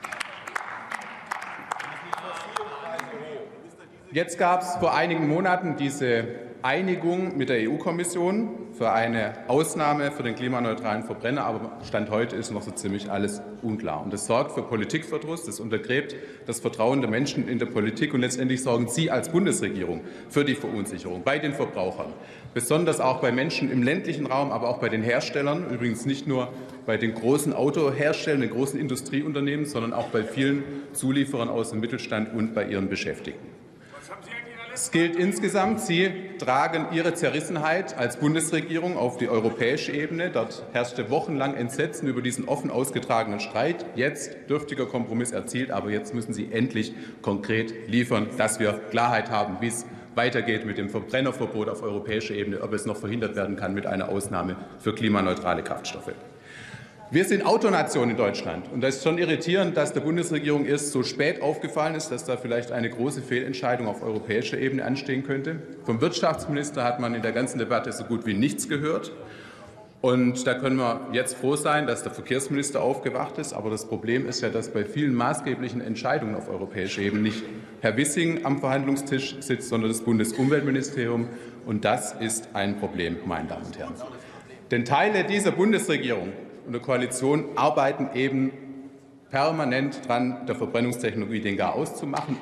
Speaker 9: Jetzt gab es vor einigen Monaten diese Einigung mit der EU-Kommission für eine Ausnahme für den klimaneutralen Verbrenner, aber Stand heute ist noch so ziemlich alles unklar. Und das sorgt für Politikverdruss, das untergräbt das Vertrauen der Menschen in der Politik, und letztendlich sorgen Sie als Bundesregierung für die Verunsicherung bei den Verbrauchern, besonders auch bei Menschen im ländlichen Raum, aber auch bei den Herstellern, übrigens nicht nur bei den großen Autoherstellern, den großen Industrieunternehmen, sondern auch bei vielen Zulieferern aus dem Mittelstand und bei ihren Beschäftigten. Es gilt insgesamt, Sie tragen Ihre Zerrissenheit als Bundesregierung auf die europäische Ebene. Dort herrschte wochenlang Entsetzen über diesen offen ausgetragenen Streit. Jetzt dürftiger Kompromiss erzielt, aber jetzt müssen Sie endlich konkret liefern, dass wir Klarheit haben, wie es weitergeht mit dem Verbrennerverbot auf europäischer Ebene, ob es noch verhindert werden kann mit einer Ausnahme für klimaneutrale Kraftstoffe. Wir sind Autonation in Deutschland, und das ist schon irritierend, dass der Bundesregierung erst so spät aufgefallen ist, dass da vielleicht eine große Fehlentscheidung auf europäischer Ebene anstehen könnte. Vom Wirtschaftsminister hat man in der ganzen Debatte so gut wie nichts gehört. Und da können wir jetzt froh sein, dass der Verkehrsminister aufgewacht ist. Aber das Problem ist ja, dass bei vielen maßgeblichen Entscheidungen auf europäischer Ebene nicht Herr Wissing am Verhandlungstisch sitzt, sondern das Bundesumweltministerium. Und das ist ein Problem, meine Damen und Herren. Denn Teile dieser Bundesregierung und der Koalition arbeiten eben permanent daran, der Verbrennungstechnologie den Garaus zu machen,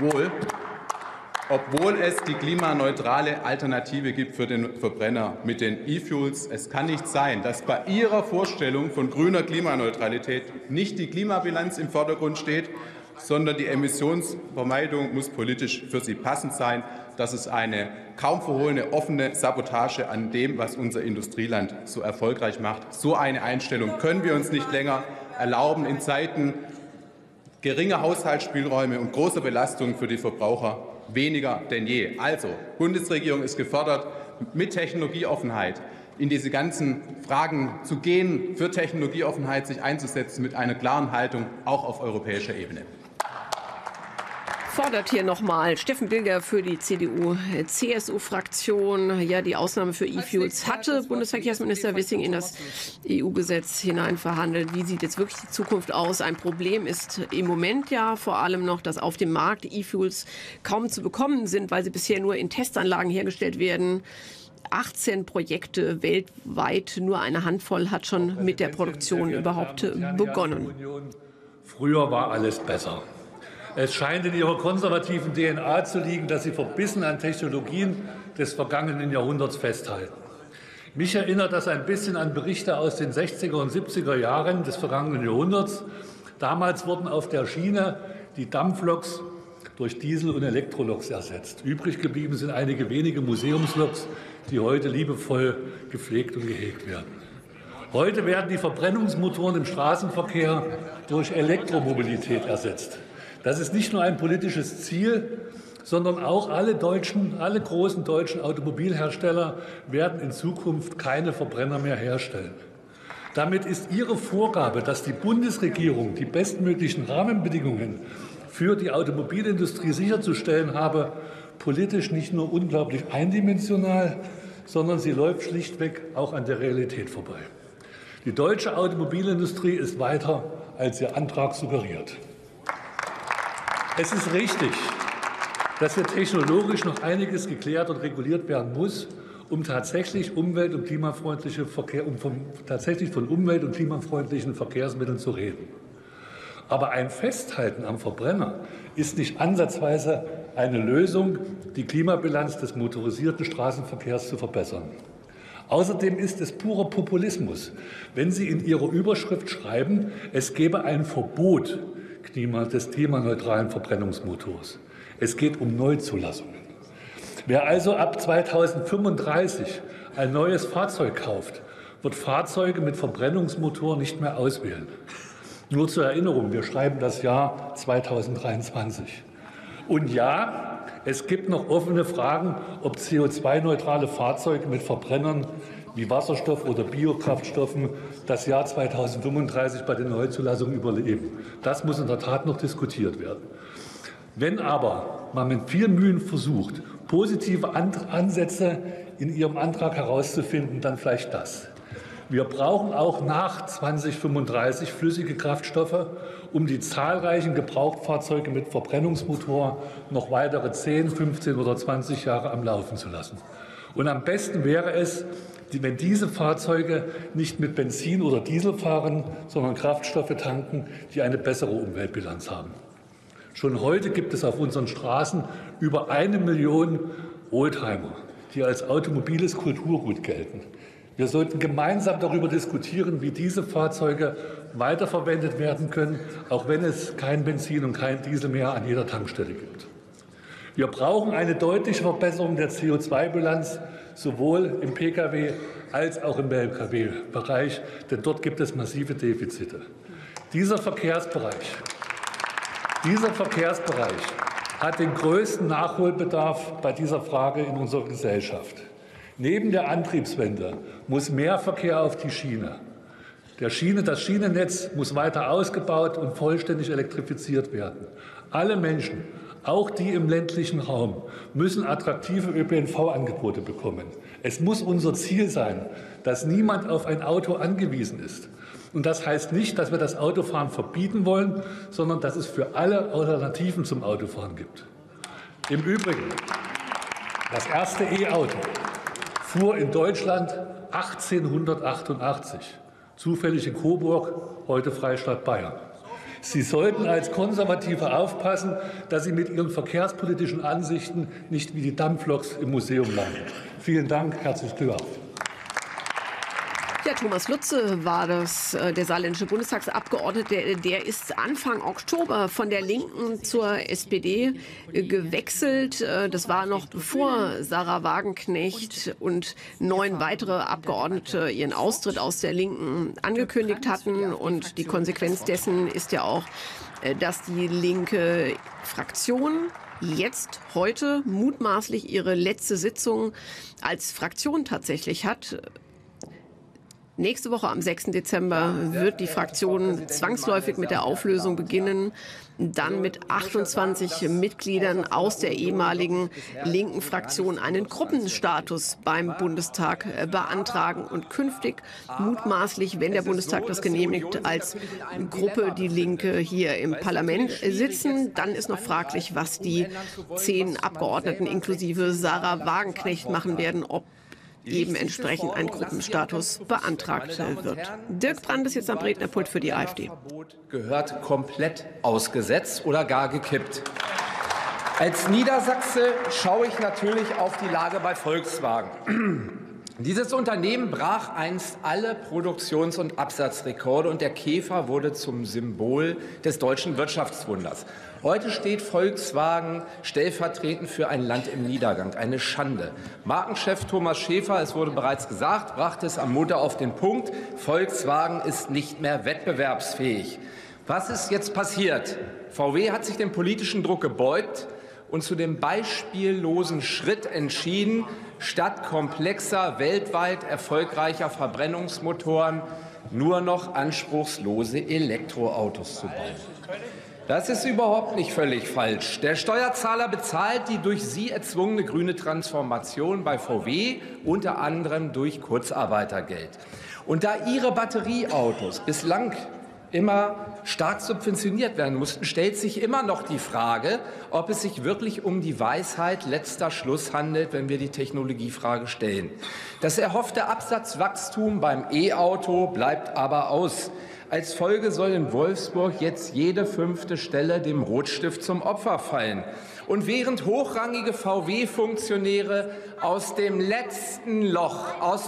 Speaker 9: obwohl es die klimaneutrale Alternative gibt für den Verbrenner mit den E-Fuels. Es kann nicht sein, dass bei Ihrer Vorstellung von grüner Klimaneutralität nicht die Klimabilanz im Vordergrund steht, sondern die Emissionsvermeidung muss politisch für Sie passend sein. Das ist eine kaum verhohlene offene Sabotage an dem, was unser Industrieland so erfolgreich macht. So eine Einstellung können wir uns nicht länger erlauben. In Zeiten geringer Haushaltsspielräume und großer Belastung für die Verbraucher weniger denn je. Also, Bundesregierung ist gefordert, mit Technologieoffenheit in diese ganzen Fragen zu gehen, für Technologieoffenheit sich einzusetzen, mit einer klaren Haltung auch auf europäischer Ebene.
Speaker 1: Fordert hier nochmal Steffen Bilger für die CDU-CSU-Fraktion. Ja, die Ausnahme für E-Fuels hatte Bundesverkehrsminister Wissing in das EU-Gesetz hinein verhandelt. Wie sieht jetzt wirklich die Zukunft aus? Ein Problem ist im Moment ja vor allem noch, dass auf dem Markt E-Fuels kaum zu bekommen sind, weil sie bisher nur in Testanlagen hergestellt werden. 18 Projekte weltweit, nur eine Handvoll hat schon mit der Produktion überhaupt begonnen.
Speaker 10: Früher war alles besser. Es scheint in ihrer konservativen DNA zu liegen, dass sie verbissen an Technologien des vergangenen Jahrhunderts festhalten. Mich erinnert das ein bisschen an Berichte aus den 60er und 70er Jahren des vergangenen Jahrhunderts. Damals wurden auf der Schiene die Dampfloks durch Diesel- und Elektroloks ersetzt. Übrig geblieben sind einige wenige Museumsloks, die heute liebevoll gepflegt und gehegt werden. Heute werden die Verbrennungsmotoren im Straßenverkehr durch Elektromobilität ersetzt. Das ist nicht nur ein politisches Ziel, sondern auch alle großen deutschen Automobilhersteller werden in Zukunft keine Verbrenner mehr herstellen. Damit ist Ihre Vorgabe, dass die Bundesregierung die bestmöglichen Rahmenbedingungen für die Automobilindustrie sicherzustellen habe, politisch nicht nur unglaublich eindimensional, sondern sie läuft schlichtweg auch an der Realität vorbei. Die deutsche Automobilindustrie ist weiter, als Ihr Antrag suggeriert. Es ist richtig, dass hier technologisch noch einiges geklärt und reguliert werden muss, um tatsächlich von umwelt- und klimafreundlichen Verkehrsmitteln zu reden. Aber ein Festhalten am Verbrenner ist nicht ansatzweise eine Lösung, die Klimabilanz des motorisierten Straßenverkehrs zu verbessern. Außerdem ist es purer Populismus, wenn Sie in Ihrer Überschrift schreiben, es gebe ein Verbot des klimaneutralen Verbrennungsmotors. Es geht um Neuzulassungen. Wer also ab 2035 ein neues Fahrzeug kauft, wird Fahrzeuge mit Verbrennungsmotor nicht mehr auswählen. Nur zur Erinnerung, wir schreiben das Jahr 2023. Und ja, es gibt noch offene Fragen, ob CO2-neutrale Fahrzeuge mit Verbrennern wie Wasserstoff oder Biokraftstoffen das Jahr 2035 bei den Neuzulassungen überleben. Das muss in der Tat noch diskutiert werden. Wenn aber man mit viel Mühen versucht, positive Ansätze in Ihrem Antrag herauszufinden, dann vielleicht das. Wir brauchen auch nach 2035 flüssige Kraftstoffe, um die zahlreichen Gebrauchtfahrzeuge mit Verbrennungsmotor noch weitere 10, 15 oder 20 Jahre am Laufen zu lassen. Und am besten wäre es, wenn diese Fahrzeuge nicht mit Benzin oder Diesel fahren, sondern Kraftstoffe tanken, die eine bessere Umweltbilanz haben. Schon heute gibt es auf unseren Straßen über 1 Million Oldtimer, die als automobiles Kulturgut gelten. Wir sollten gemeinsam darüber diskutieren, wie diese Fahrzeuge weiterverwendet werden können, auch wenn es kein Benzin und kein Diesel mehr an jeder Tankstelle gibt. Wir brauchen eine deutliche Verbesserung der CO2-Bilanz, sowohl im Pkw als auch im Lkw-Bereich, denn dort gibt es massive Defizite. Dieser Verkehrsbereich hat den größten Nachholbedarf bei dieser Frage in unserer Gesellschaft. Neben der Antriebswende muss mehr Verkehr auf die Schiene. Das Schienennetz muss weiter ausgebaut und vollständig elektrifiziert werden. Alle Menschen, auch die im ländlichen Raum, müssen attraktive ÖPNV-Angebote bekommen. Es muss unser Ziel sein, dass niemand auf ein Auto angewiesen ist. Und das heißt nicht, dass wir das Autofahren verbieten wollen, sondern dass es für alle Alternativen zum Autofahren gibt. Im Übrigen, das erste E-Auto fuhr in Deutschland 1888, zufällig in Coburg, heute Freistaat Bayern. Sie sollten als Konservative aufpassen, dass Sie mit Ihren verkehrspolitischen Ansichten nicht wie die Dampfloks im Museum landen. Vielen Dank, herzlichen Glück auf.
Speaker 1: Ja, Thomas Lutze war das, der saarländische Bundestagsabgeordnete. Der ist Anfang Oktober von der Linken zur SPD gewechselt. Das war noch bevor Sarah Wagenknecht und 9 weitere Abgeordnete ihren Austritt aus der Linken angekündigt hatten. Und die Konsequenz dessen ist ja auch, dass die linke Fraktion jetzt heute mutmaßlich ihre letzte Sitzung als Fraktion tatsächlich hat. Nächste Woche am 6. Dezember wird die Fraktion zwangsläufig mit der Auflösung beginnen, dann mit 28 Mitgliedern aus der ehemaligen linken Fraktion einen Gruppenstatus beim Bundestag beantragen und künftig mutmaßlich, wenn der Bundestag das genehmigt, als Gruppe die Linke hier im Parlament sitzen. Dann ist noch fraglich, was die 10 Abgeordneten inklusive Sarah Wagenknecht machen werden, ob eben entsprechend ein Gruppenstatus beantragt wird. Dirk Brandt ist jetzt am Rednerpult für die AfD.
Speaker 11: Gehört komplett ausgesetzt oder gar gekippt. Als Niedersachse schaue ich natürlich auf die Lage bei Volkswagen. Dieses Unternehmen brach einst alle Produktions- und Absatzrekorde und der Käfer wurde zum Symbol des deutschen Wirtschaftswunders. Heute steht Volkswagen stellvertretend für ein Land im Niedergang, eine Schande. Markenchef Thomas Schäfer, es wurde bereits gesagt, brachte es am Montag auf den Punkt, Volkswagen ist nicht mehr wettbewerbsfähig. Was ist jetzt passiert? VW hat sich dem politischen Druck gebeugt und zu dem beispiellosen Schritt entschieden, statt komplexer, weltweit erfolgreicher Verbrennungsmotoren nur noch anspruchslose Elektroautos zu bauen. Das ist überhaupt nicht völlig falsch. Der Steuerzahler bezahlt die durch Sie erzwungene grüne Transformation bei VW unter anderem durch Kurzarbeitergeld. Und da Ihre Batterieautos bislang immer stark subventioniert werden mussten, stellt sich immer noch die Frage, ob es sich wirklich um die Weisheit letzter Schluss handelt, wenn wir die Technologiefrage stellen. Das erhoffte Absatzwachstum beim E-Auto bleibt aber aus. Als Folge soll in Wolfsburg jetzt jede 5. Stelle dem Rotstift zum Opfer fallen. Und während hochrangige VW-Funktionäre aus dem letzten Loch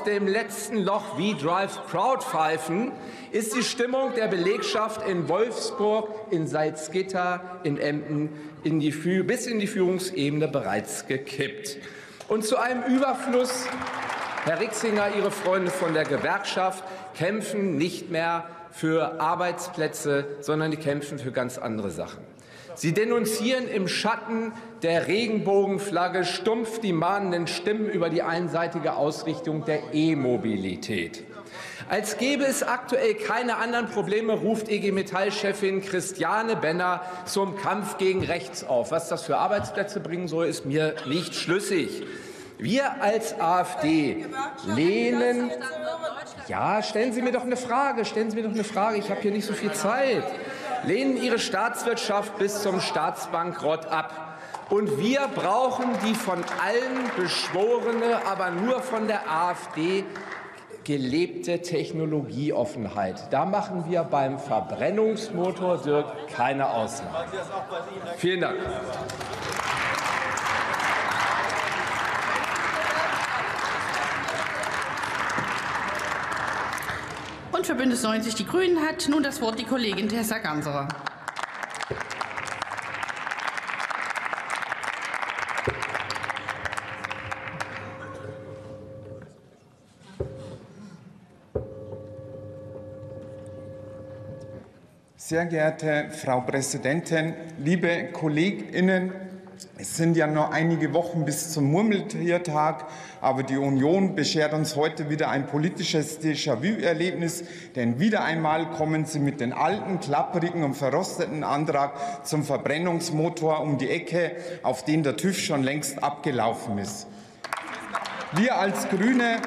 Speaker 11: wie Drive Proud pfeifen, ist die Stimmung der Belegschaft in Wolfsburg, in Salzgitter, in Emden bis in die Führungsebene bereits gekippt. Und zu einem Überfluss, Herr Rixinger, Ihre Freunde von der Gewerkschaft kämpfen nicht mehr für Arbeitsplätze, sondern die kämpfen für ganz andere Sachen. Sie denunzieren im Schatten der Regenbogenflagge stumpf die mahnenden Stimmen über die einseitige Ausrichtung der E-Mobilität. Als gäbe es aktuell keine anderen Probleme, ruft IG Metall-Chefin Christiane Benner zum Kampf gegen rechts auf. Was das für Arbeitsplätze bringen soll, ist mir nicht schlüssig. Wir als AfD lehnen... Ja, stellen Sie mir doch eine Frage. Ich habe hier nicht so viel Zeit. Lehnen Ihre Staatswirtschaft bis zum Staatsbankrott ab. Und wir brauchen die von allen beschworene, aber nur von der AfD gelebte Technologieoffenheit. Da machen wir beim Verbrennungsmotor, Dirk, keine Ausnahme. Vielen Dank.
Speaker 12: Und für Bündnis 90 Die Grünen hat nun das Wort die Kollegin Tessa Ganserer.
Speaker 13: Sehr geehrte Frau Präsidentin, liebe KollegInnen, es sind ja noch einige Wochen bis zum Murmeltiertag, aber die Union beschert uns heute wieder ein politisches Déjà-vu-Erlebnis, denn wieder einmal kommen sie mit dem alten, klapprigen und verrosteten Antrag zum Verbrennungsmotor um die Ecke, auf den der TÜV schon längst abgelaufen ist. Wir als Grüne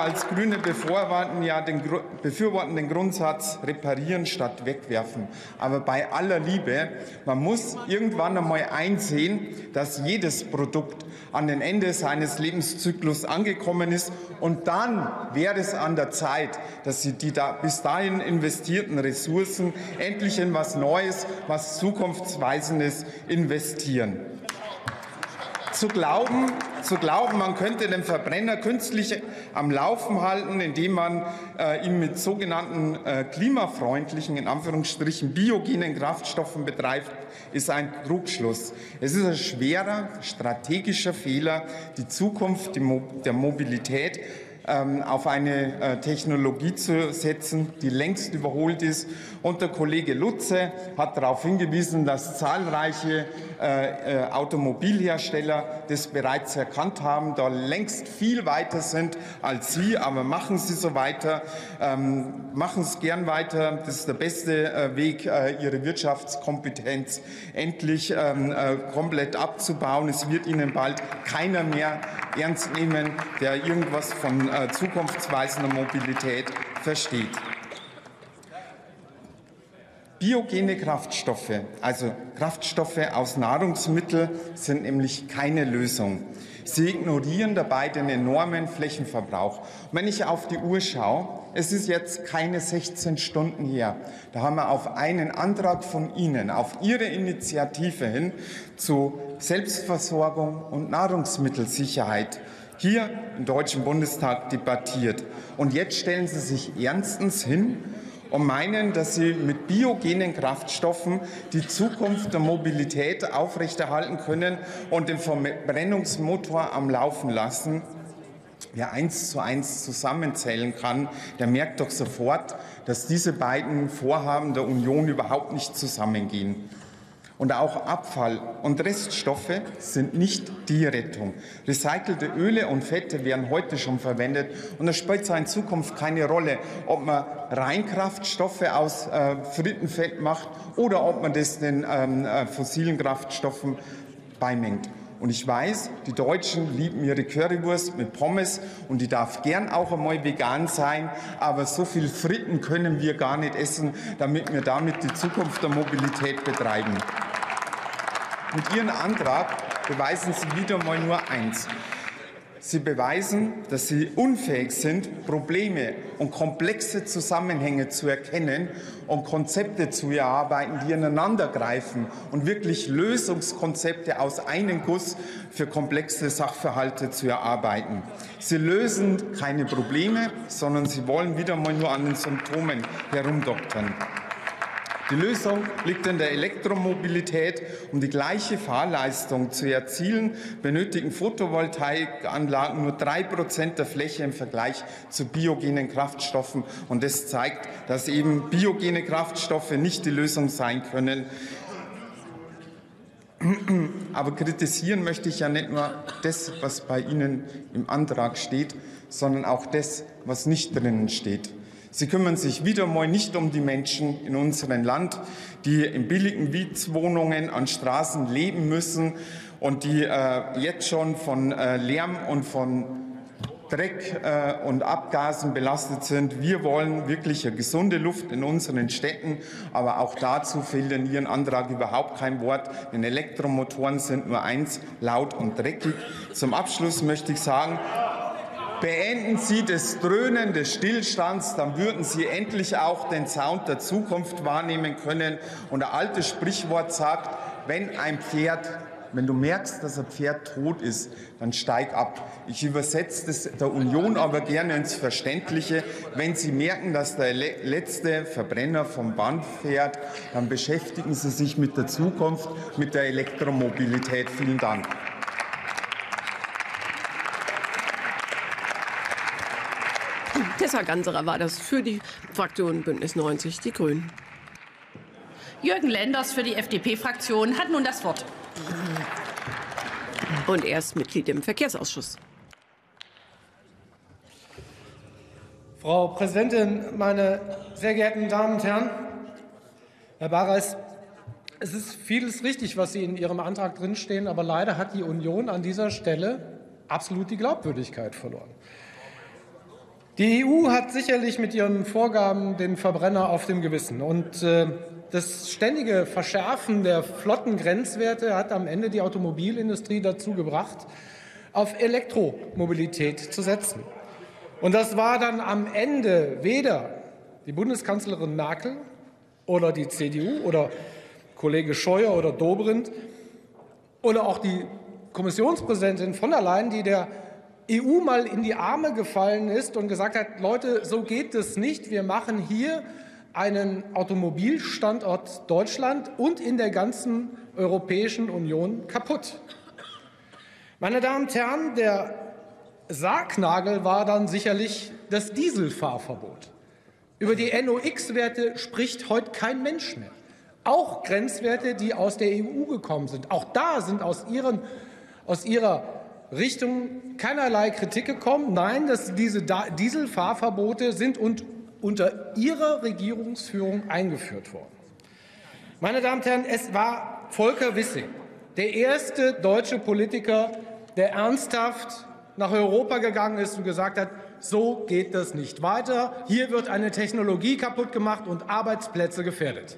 Speaker 13: befürworten den Grundsatz reparieren statt wegwerfen. Aber bei aller Liebe, man muss irgendwann einmal einsehen, dass jedes Produkt an den Ende seines Lebenszyklus angekommen ist. Und dann wäre es an der Zeit, dass Sie die bis dahin investierten Ressourcen endlich in was Neues, was Zukunftsweisendes investieren. Zu glauben, man könnte den Verbrenner künstlich am Laufen halten, indem man ihn mit sogenannten klimafreundlichen, in Anführungsstrichen biogenen Kraftstoffen betreibt, ist ein Trugschluss. Es ist ein schwerer strategischer Fehler, die Zukunft der Mobilität auf eine Technologie zu setzen, die längst überholt ist. Und der Kollege Lutze hat darauf hingewiesen, dass zahlreiche Automobilhersteller das bereits erkannt haben, da längst viel weiter sind als Sie. Aber machen Sie so weiter, machen es gern weiter. Das ist der beste Weg, Ihre Wirtschaftskompetenz endlich komplett abzubauen. Es wird Ihnen bald keiner mehr ernst nehmen, der irgendwas von zukunftsweisender Mobilität versteht. Biogene Kraftstoffe, also Kraftstoffe aus Nahrungsmitteln, sind nämlich keine Lösung. Sie ignorieren dabei den enormen Flächenverbrauch. Und wenn ich auf die Uhr schaue, es ist jetzt keine 16 Stunden her, da haben wir auf einen Antrag von Ihnen, auf Ihre Initiative hin zu Selbstversorgung und Nahrungsmittelsicherheit hier im Deutschen Bundestag debattiert. Und jetzt stellen Sie sich ernstens hin und meinen, dass Sie mit biogenen Kraftstoffen die Zukunft der Mobilität aufrechterhalten können und den Verbrennungsmotor am Laufen lassen. Wer 1:1 zusammenzählen kann, der merkt doch sofort, dass diese beiden Vorhaben der Union überhaupt nicht zusammengehen. Und auch Abfall und Reststoffe sind nicht die Rettung. Recycelte Öle und Fette werden heute schon verwendet. Und es spielt in Zukunft keine Rolle, ob man Reinkraftstoffe aus Frittenfett macht oder ob man das den fossilen Kraftstoffen beimengt. Und ich weiß, die Deutschen lieben ihre Currywurst mit Pommes und die darf gern auch einmal vegan sein, aber so viel Fritten können wir gar nicht essen, damit wir damit die Zukunft der Mobilität betreiben. Mit Ihrem Antrag beweisen Sie wieder mal nur eins. Sie beweisen, dass Sie unfähig sind, Probleme und komplexe Zusammenhänge zu erkennen und Konzepte zu erarbeiten, die ineinandergreifen und wirklich Lösungskonzepte aus einem Guss für komplexe Sachverhalte zu erarbeiten. Sie lösen keine Probleme, sondern Sie wollen wieder mal nur an den Symptomen herumdoktern. Die Lösung liegt in der Elektromobilität. Um die gleiche Fahrleistung zu erzielen, benötigen Photovoltaikanlagen nur 3% der Fläche im Vergleich zu biogenen Kraftstoffen. Und das zeigt, dass eben biogene Kraftstoffe nicht die Lösung sein können. Aber kritisieren möchte ich ja nicht nur das, was bei Ihnen im Antrag steht, sondern auch das, was nicht drinnen steht. Sie kümmern sich wieder mal nicht um die Menschen in unserem Land, die in billigen Mietwohnungen an Straßen leben müssen und die jetzt schon von Lärm und von Dreck und Abgasen belastet sind. Wir wollen wirklich eine gesunde Luft in unseren Städten, aber auch dazu fehlt in Ihrem Antrag überhaupt kein Wort, denn Elektromotoren sind nur eins, laut und dreckig. Zum Abschluss möchte ich sagen, beenden Sie das Dröhnen des Stillstands, dann würden Sie endlich auch den Sound der Zukunft wahrnehmen können. Und ein altes Sprichwort sagt, wenn du merkst, dass ein Pferd tot ist, dann steig ab. Ich übersetze das der Union aber gerne ins Verständliche. Wenn Sie merken, dass der letzte Verbrenner vom Band fährt, dann beschäftigen Sie sich mit der Zukunft, mit der Elektromobilität. Vielen Dank.
Speaker 1: Tessa Ganserer war das für die Fraktion Bündnis 90 Die Grünen.
Speaker 12: Jürgen Lenders für die FDP-Fraktion hat nun das Wort.
Speaker 1: Und er ist Mitglied im Verkehrsausschuss.
Speaker 14: Frau Präsidentin, meine sehr geehrten Damen und Herren! Herr Bareis, es ist vieles richtig, was Sie in Ihrem Antrag drinstehen, aber leider hat die Union an dieser Stelle absolut die Glaubwürdigkeit verloren. Die EU hat sicherlich mit ihren Vorgaben den Verbrenner auf dem Gewissen. Und das ständige Verschärfen der Flottengrenzwerte hat am Ende die Automobilindustrie dazu gebracht, auf Elektromobilität zu setzen. Und das war dann am Ende weder die Bundeskanzlerin Merkel oder die CDU oder Kollege Scheuer oder Dobrindt oder auch die Kommissionspräsidentin von der Leyen, die der EU mal in die Arme gefallen ist und gesagt hat, Leute, so geht es nicht. Wir machen hier einen Automobilstandort Deutschland und in der ganzen Europäischen Union kaputt. Meine Damen und Herren, der Sargnagel war dann sicherlich das Dieselfahrverbot. Über die NOx-Werte spricht heute kein Mensch mehr. Auch Grenzwerte, die aus der EU gekommen sind. Auch da sind aus Ihrer Richtung keinerlei Kritik gekommen. Nein, diese Dieselfahrverbote sind unter Ihrer Regierungsführung eingeführt worden. Meine Damen und Herren, es war Volker Wissing, der erste deutsche Politiker, der ernsthaft nach Europa gegangen ist und gesagt hat, so geht das nicht weiter. Hier wird eine Technologie kaputt gemacht und Arbeitsplätze gefährdet.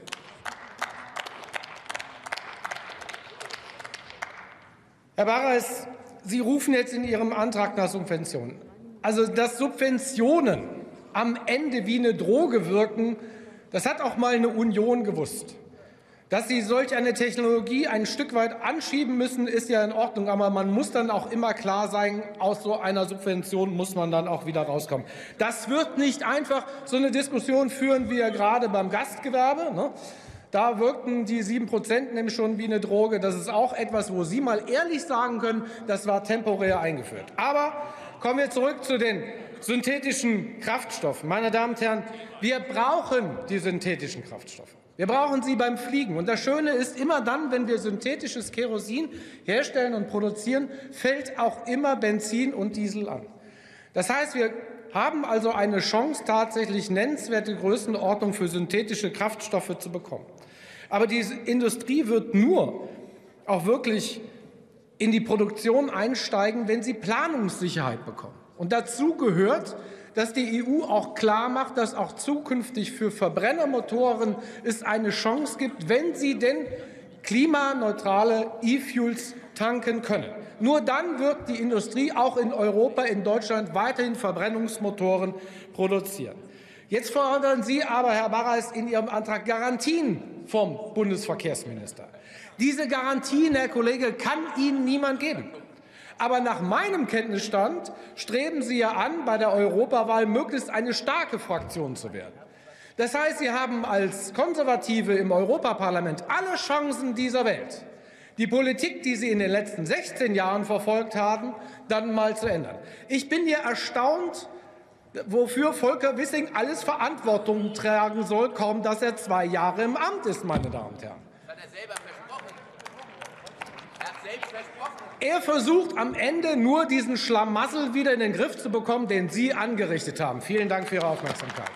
Speaker 14: Herr Barres, Sie rufen jetzt in Ihrem Antrag nach Subventionen. Also, dass Subventionen am Ende wie eine Droge wirken, das hat auch mal eine Union gewusst. Dass Sie solch eine Technologie ein Stück weit anschieben müssen, ist ja in Ordnung. Aber man muss dann auch immer klar sein, aus so einer Subvention muss man dann auch wieder rauskommen. Das wird nicht einfach so eine Diskussion führen, wie ja gerade beim Gastgewerbe. Ne? Da wirkten die 7% nämlich schon wie eine Droge. Das ist auch etwas, wo Sie mal ehrlich sagen können, das war temporär eingeführt. Aber kommen wir zurück zu den synthetischen Kraftstoffen. Meine Damen und Herren, wir brauchen die synthetischen Kraftstoffe. Wir brauchen sie beim Fliegen. Und das Schöne ist, immer dann, wenn wir synthetisches Kerosin herstellen und produzieren, fällt auch immer Benzin und Diesel an. Das heißt, wir haben also eine Chance, tatsächlich nennenswerte Größenordnung für synthetische Kraftstoffe zu bekommen. Aber diese Industrie wird nur auch wirklich in die Produktion einsteigen, wenn sie Planungssicherheit bekommen. Und dazu gehört, dass die EU auch klar macht, dass auch zukünftig für Verbrennermotoren es eine Chance gibt, wenn sie denn klimaneutrale E-Fuels tanken können. Nur dann wird die Industrie auch in Europa, in Deutschland weiterhin Verbrennungsmotoren produzieren. Jetzt fordern Sie aber, Herr Barres, in Ihrem Antrag Garantien vom Bundesverkehrsminister. Diese Garantien, Herr Kollege, kann Ihnen niemand geben. Aber nach meinem Kenntnisstand streben Sie ja an, bei der Europawahl möglichst eine starke Fraktion zu werden. Das heißt, Sie haben als Konservative im Europaparlament alle Chancen dieser Welt, die Politik, die Sie in den letzten 16 Jahren verfolgt haben, dann mal zu ändern. Ich bin hier erstaunt, wofür Volker Wissing alles Verantwortung tragen soll, kaum dass er 2 Jahre im Amt ist, meine Damen und Herren. Das hat er selber versprochen. Er hat selbst versprochen. Er versucht am Ende nur, diesen Schlamassel wieder in den Griff zu bekommen, den Sie angerichtet haben. Vielen Dank für Ihre Aufmerksamkeit.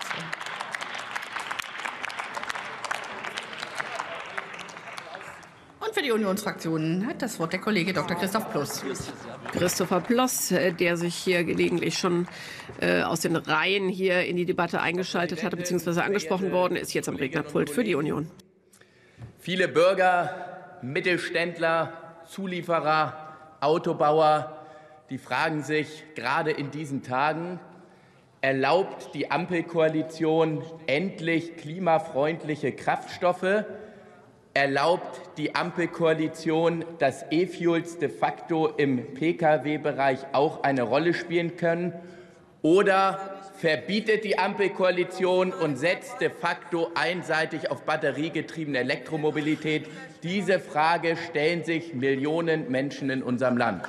Speaker 12: Und für die Unionsfraktionen hat das Wort der Kollege Dr. Christoph Ploss.
Speaker 1: Christopher Ploss, der sich hier gelegentlich schon aus den Reihen hier in die Debatte eingeschaltet hatte bzw. angesprochen worden ist, jetzt am Rednerpult für die Union.
Speaker 15: Viele Bürger, Mittelständler, Zulieferer, Autobauer, die fragen sich gerade in diesen Tagen, erlaubt die Ampelkoalition endlich klimafreundliche Kraftstoffe? Erlaubt die Ampelkoalition, dass E-Fuels de facto im Pkw-Bereich auch eine Rolle spielen können? Oder verbietet die Ampelkoalition und setzt de facto einseitig auf batteriegetriebene Elektromobilität? Diese Frage stellen sich Millionen Menschen in unserem Land.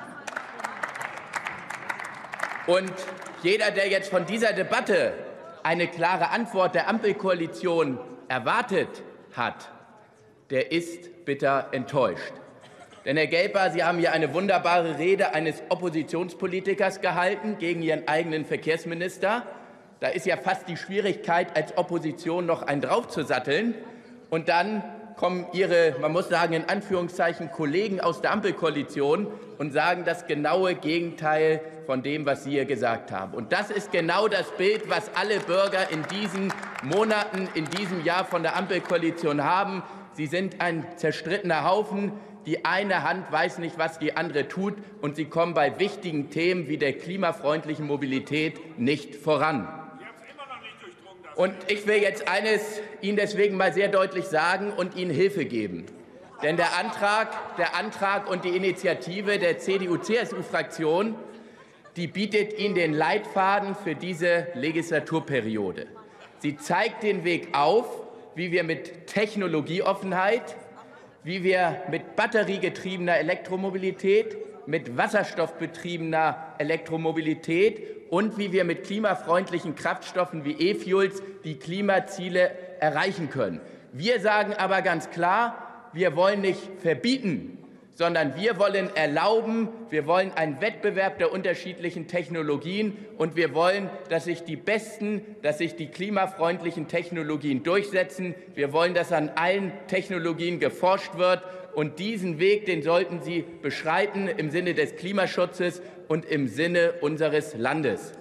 Speaker 15: Und jeder, der jetzt von dieser Debatte eine klare Antwort der Ampelkoalition erwartet hat, der ist bitter enttäuscht. Denn, Herr Gelper, Sie haben hier eine wunderbare Rede eines Oppositionspolitikers gehalten gegen Ihren eigenen Verkehrsminister. Da ist ja fast die Schwierigkeit, als Opposition noch einen draufzusatteln. Und dann kommen Ihre, man muss sagen, in Anführungszeichen Kollegen aus der Ampelkoalition und sagen das genaue Gegenteil von dem, was Sie hier gesagt haben. Und das ist genau das Bild, was alle Bürger in diesen Monaten, in diesem Jahr von der Ampelkoalition haben. Sie sind ein zerstrittener Haufen. Die eine Hand weiß nicht, was die andere tut, und sie kommen bei wichtigen Themen wie der klimafreundlichen Mobilität nicht voran. Und ich will jetzt eines Ihnen deswegen mal sehr deutlich sagen und Ihnen Hilfe geben. Denn der Antrag und die Initiative der CDU-CSU-Fraktion, die bietet Ihnen den Leitfaden für diese Legislaturperiode. Sie zeigt den Weg auf, wie wir mit Technologieoffenheit, wie wir mit batteriegetriebener Elektromobilität, mit wasserstoffbetriebener Elektromobilität und wie wir mit klimafreundlichen Kraftstoffen wie E-Fuels die Klimaziele erreichen können. Wir sagen aber ganz klar, wir wollen nicht verbieten, sondern wir wollen erlauben, wir wollen einen Wettbewerb der unterschiedlichen Technologien und wir wollen, dass sich die besten, dass sich die klimafreundlichen Technologien durchsetzen. Wir wollen, dass an allen Technologien geforscht wird und diesen Weg, den sollten Sie beschreiten im Sinne des Klimaschutzes und im Sinne unseres Landes.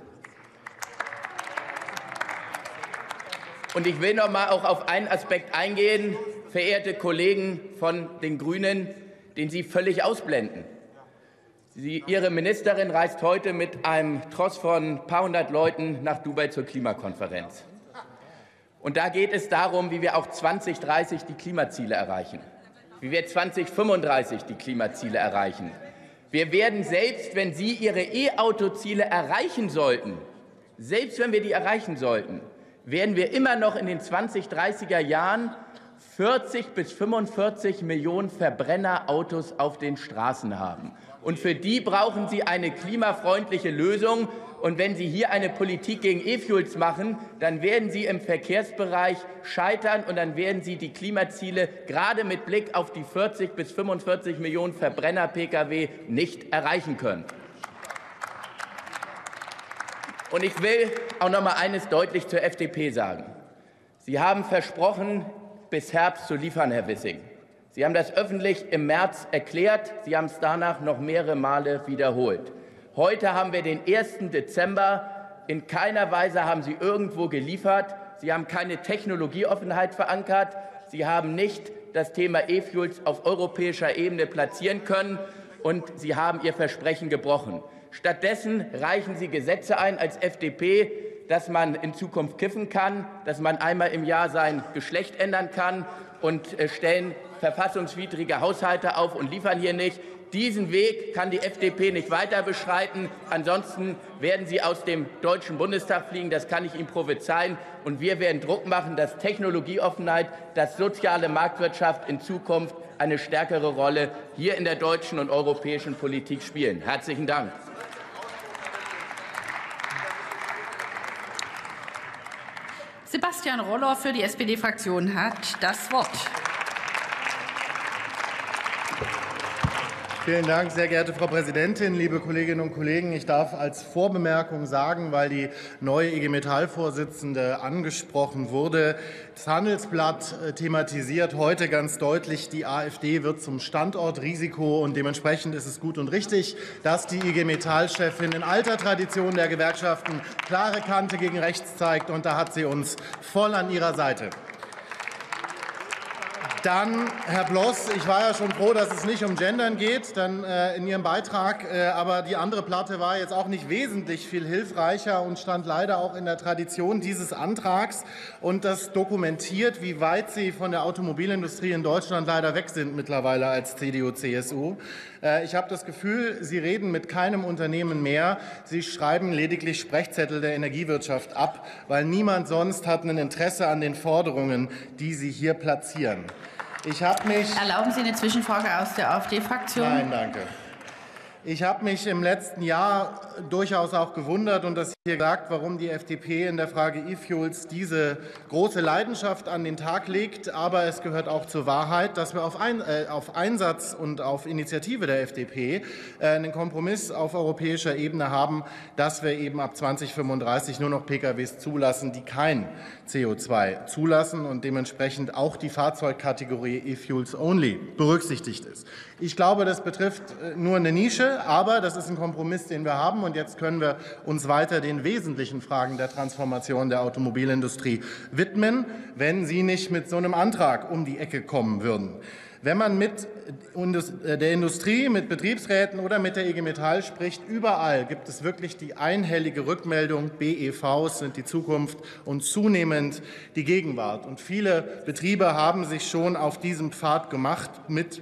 Speaker 15: Und ich will noch mal auch auf einen Aspekt eingehen, verehrte Kollegen von den Grünen, den Sie völlig ausblenden. Ihre Ministerin reist heute mit einem Tross von ein paar hundert Leuten nach Dubai zur Klimakonferenz. Und da geht es darum, wie wir auch 2030 die Klimaziele erreichen, wie wir 2035 die Klimaziele erreichen. Wir werden, selbst wenn Sie Ihre E-Auto-Ziele erreichen sollten, selbst wenn wir die erreichen sollten, werden wir immer noch in den 2030er Jahren 40 bis 45 Millionen Verbrennerautos auf den Straßen haben. Und für die brauchen Sie eine klimafreundliche Lösung. Und wenn Sie hier eine Politik gegen E-Fuels machen, dann werden Sie im Verkehrsbereich scheitern und dann werden Sie die Klimaziele gerade mit Blick auf die 40 bis 45 Millionen Verbrenner-Pkw nicht erreichen können. Und ich will auch noch mal eines deutlich zur FDP sagen. Sie haben versprochen, bis Herbst zu liefern, Herr Wissing. Sie haben das öffentlich im März erklärt. Sie haben es danach noch mehrere Male wiederholt. Heute haben wir den 1. Dezember. In keiner Weise haben Sie irgendwo geliefert. Sie haben keine Technologieoffenheit verankert. Sie haben nicht das Thema E-Fuels auf europäischer Ebene platzieren können. Und Sie haben Ihr Versprechen gebrochen. Stattdessen reichen Sie Gesetze ein als FDP, dass man in Zukunft kiffen kann, dass man einmal im Jahr sein Geschlecht ändern kann und stellen verfassungswidrige Haushalte auf und liefern hier nicht. Diesen Weg kann die FDP nicht weiter beschreiten. Ansonsten werden Sie aus dem Deutschen Bundestag fliegen. Das kann ich Ihnen prophezeien. Und wir werden Druck machen, dass Technologieoffenheit, dass soziale Marktwirtschaft in Zukunft eine stärkere Rolle hier in der deutschen und europäischen Politik spielen. Herzlichen Dank.
Speaker 12: Sebastian Roller für die SPD-Fraktion hat das Wort.
Speaker 16: Vielen Dank, sehr geehrte Frau Präsidentin, liebe Kolleginnen und Kollegen. Ich darf als Vorbemerkung sagen, weil die neue IG Metall-Vorsitzende angesprochen wurde, das Handelsblatt thematisiert heute ganz deutlich, die AfD wird zum Standortrisiko. Und dementsprechend ist es gut und richtig, dass die IG Metall-Chefin in alter Tradition der Gewerkschaften klare Kante gegen rechts zeigt. Und da hat sie uns voll an ihrer Seite. Dann, Herr Bloss, ich war ja schon froh, dass es nicht um Gendern geht dann, in Ihrem Beitrag. Aber die andere Platte war jetzt auch nicht wesentlich viel hilfreicher und stand leider auch in der Tradition dieses Antrags. Und das dokumentiert, wie weit Sie von der Automobilindustrie in Deutschland leider weg sind mittlerweile als CDU-CSU. Ich habe das Gefühl, Sie reden mit keinem Unternehmen mehr. Sie schreiben lediglich Sprechzettel der Energiewirtschaft ab, weil niemand sonst hat ein Interesse an den Forderungen, die Sie hier platzieren.
Speaker 12: Erlauben Sie eine Zwischenfrage aus der AfD-Fraktion?
Speaker 16: Nein, danke. Ich habe mich im letzten Jahr durchaus auch gewundert und das hier gesagt, warum die FDP in der Frage E-Fuels diese große Leidenschaft an den Tag legt. Aber es gehört auch zur Wahrheit, dass wir auf Einsatz und auf Initiative der FDP einen Kompromiss auf europäischer Ebene haben, dass wir eben ab 2035 nur noch PKWs zulassen, die kein CO2 zulassen und dementsprechend auch die Fahrzeugkategorie E-Fuels Only berücksichtigt ist. Ich glaube, das betrifft nur eine Nische, aber das ist ein Kompromiss, den wir haben. Und jetzt können wir uns weiter den wesentlichen Fragen der Transformation der Automobilindustrie widmen, wenn Sie nicht mit so einem Antrag um die Ecke kommen würden. Wenn man mit der Industrie, mit Betriebsräten oder mit der IG Metall spricht, überall gibt es wirklich die einhellige Rückmeldung, BEVs sind die Zukunft und zunehmend die Gegenwart. Und viele Betriebe haben sich schon auf diesem Pfad gemacht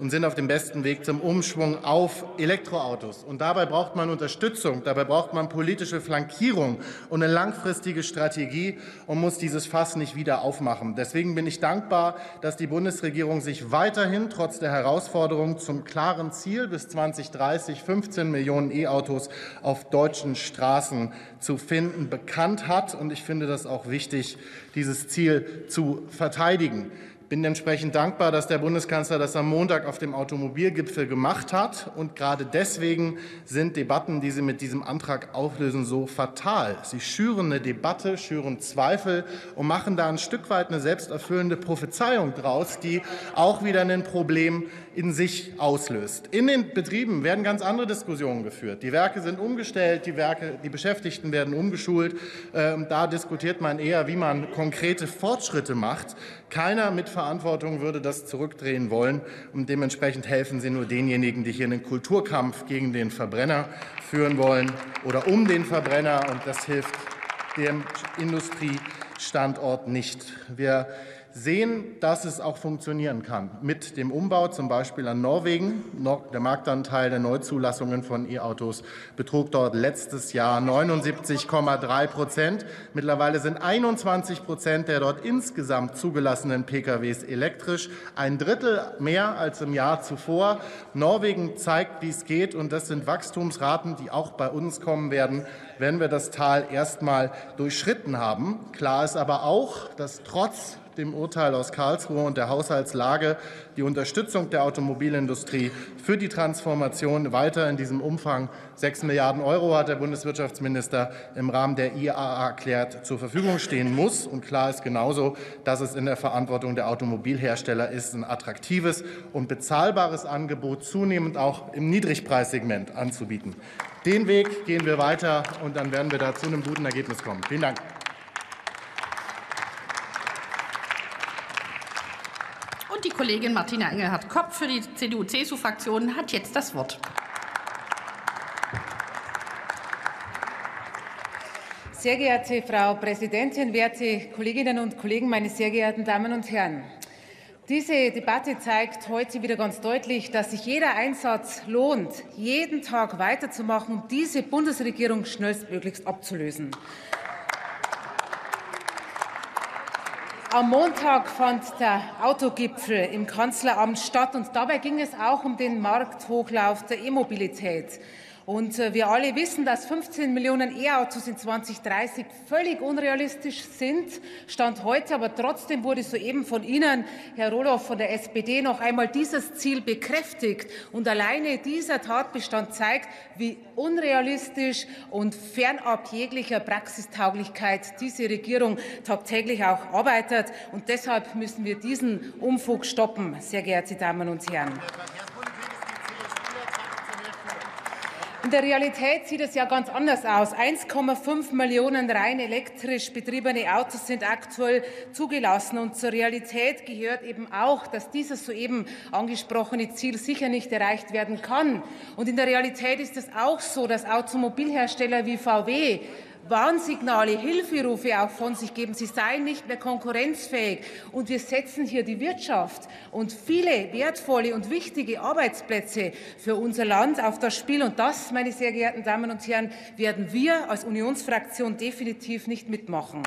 Speaker 16: und sind auf dem besten Weg zum Umschwung auf Elektroautos. Und dabei braucht man Unterstützung, dabei braucht man politische Flankierung und eine langfristige Strategie und muss dieses Fass nicht wieder aufmachen. Deswegen bin ich dankbar, dass die Bundesregierung sich weiterhin trotz der Herausforderung zum klaren Ziel, bis 2030 15 Millionen E-Autos auf deutschen Straßen zu finden, bekannt hat. Und ich finde das auch wichtig, dieses Ziel zu verteidigen. Ich bin entsprechend dankbar, dass der Bundeskanzler das am Montag auf dem Automobilgipfel gemacht hat. Und gerade deswegen sind Debatten, die Sie mit diesem Antrag auflösen, so fatal. Sie schüren eine Debatte, schüren Zweifel und machen da ein Stück weit eine selbsterfüllende Prophezeiung draus, die auch wieder ein Problem in sich auslöst. In den Betrieben werden ganz andere Diskussionen geführt. Die Werke sind umgestellt, die Beschäftigten werden umgeschult. Da diskutiert man eher, wie man konkrete Fortschritte macht. Keiner mit Verantwortung würde das zurückdrehen wollen. Und dementsprechend helfen Sie nur denjenigen, die hier einen Kulturkampf gegen den Verbrenner führen wollen oder um den Verbrenner. Und das hilft dem Industriestandort nicht. Wir sehen, dass es auch funktionieren kann. Mit dem Umbau zum Beispiel an Norwegen. Der Marktanteil der Neuzulassungen von E-Autos betrug dort letztes Jahr 79,3%. Mittlerweile sind 21% der dort insgesamt zugelassenen PKWs elektrisch, ein Drittel mehr als im Jahr zuvor. Norwegen zeigt, wie es geht, und das sind Wachstumsraten, die auch bei uns kommen werden, wenn wir das Tal erstmal durchschritten haben. Klar ist aber auch, dass trotz dem Urteil aus Karlsruhe und der Haushaltslage die Unterstützung der Automobilindustrie für die Transformation weiter in diesem Umfang 6 Milliarden Euro, hat der Bundeswirtschaftsminister im Rahmen der IAA erklärt, zur Verfügung stehen muss. Und klar ist genauso, dass es in der Verantwortung der Automobilhersteller ist, ein attraktives und bezahlbares Angebot zunehmend auch im Niedrigpreissegment anzubieten. Den Weg gehen wir weiter, und dann werden wir da zu einem guten Ergebnis kommen. Vielen Dank.
Speaker 12: Die Kollegin Martina Engelhardt-Kopp für die CDU-CSU-Fraktion hat jetzt das Wort.
Speaker 17: Sehr geehrte Frau Präsidentin, werte Kolleginnen und Kollegen, meine sehr geehrten Damen und Herren! Diese Debatte zeigt heute wieder ganz deutlich, dass sich jeder Einsatz lohnt, jeden Tag weiterzumachen, um diese Bundesregierung schnellstmöglichst abzulösen. Am Montag fand der Autogipfel im Kanzleramt statt, und dabei ging es auch um den Markthochlauf der E-Mobilität. Und wir alle wissen, dass 15 Millionen E-Autos in 2030 völlig unrealistisch sind. Stand heute, aber trotzdem wurde soeben von Ihnen, Herr Roloff von der SPD, noch einmal dieses Ziel bekräftigt. Und alleine dieser Tatbestand zeigt, wie unrealistisch und fernab jeglicher Praxistauglichkeit diese Regierung tagtäglich auch arbeitet. Und deshalb müssen wir diesen Unfug stoppen, sehr geehrte Damen und Herren. In der Realität sieht es ja ganz anders aus. 1,5 Millionen rein elektrisch betriebene Autos sind aktuell zugelassen. Und zur Realität gehört eben auch, dass dieses soeben angesprochene Ziel sicher nicht erreicht werden kann. Und in der Realität ist es auch so, dass Automobilhersteller wie VW Warnsignale, Hilferufe auch von sich geben. Sie seien nicht mehr konkurrenzfähig. Und wir setzen hier die Wirtschaft und viele wertvolle und wichtige Arbeitsplätze für unser Land auf das Spiel. Und das, meine sehr geehrten Damen und Herren, werden wir als Unionsfraktion definitiv nicht mitmachen.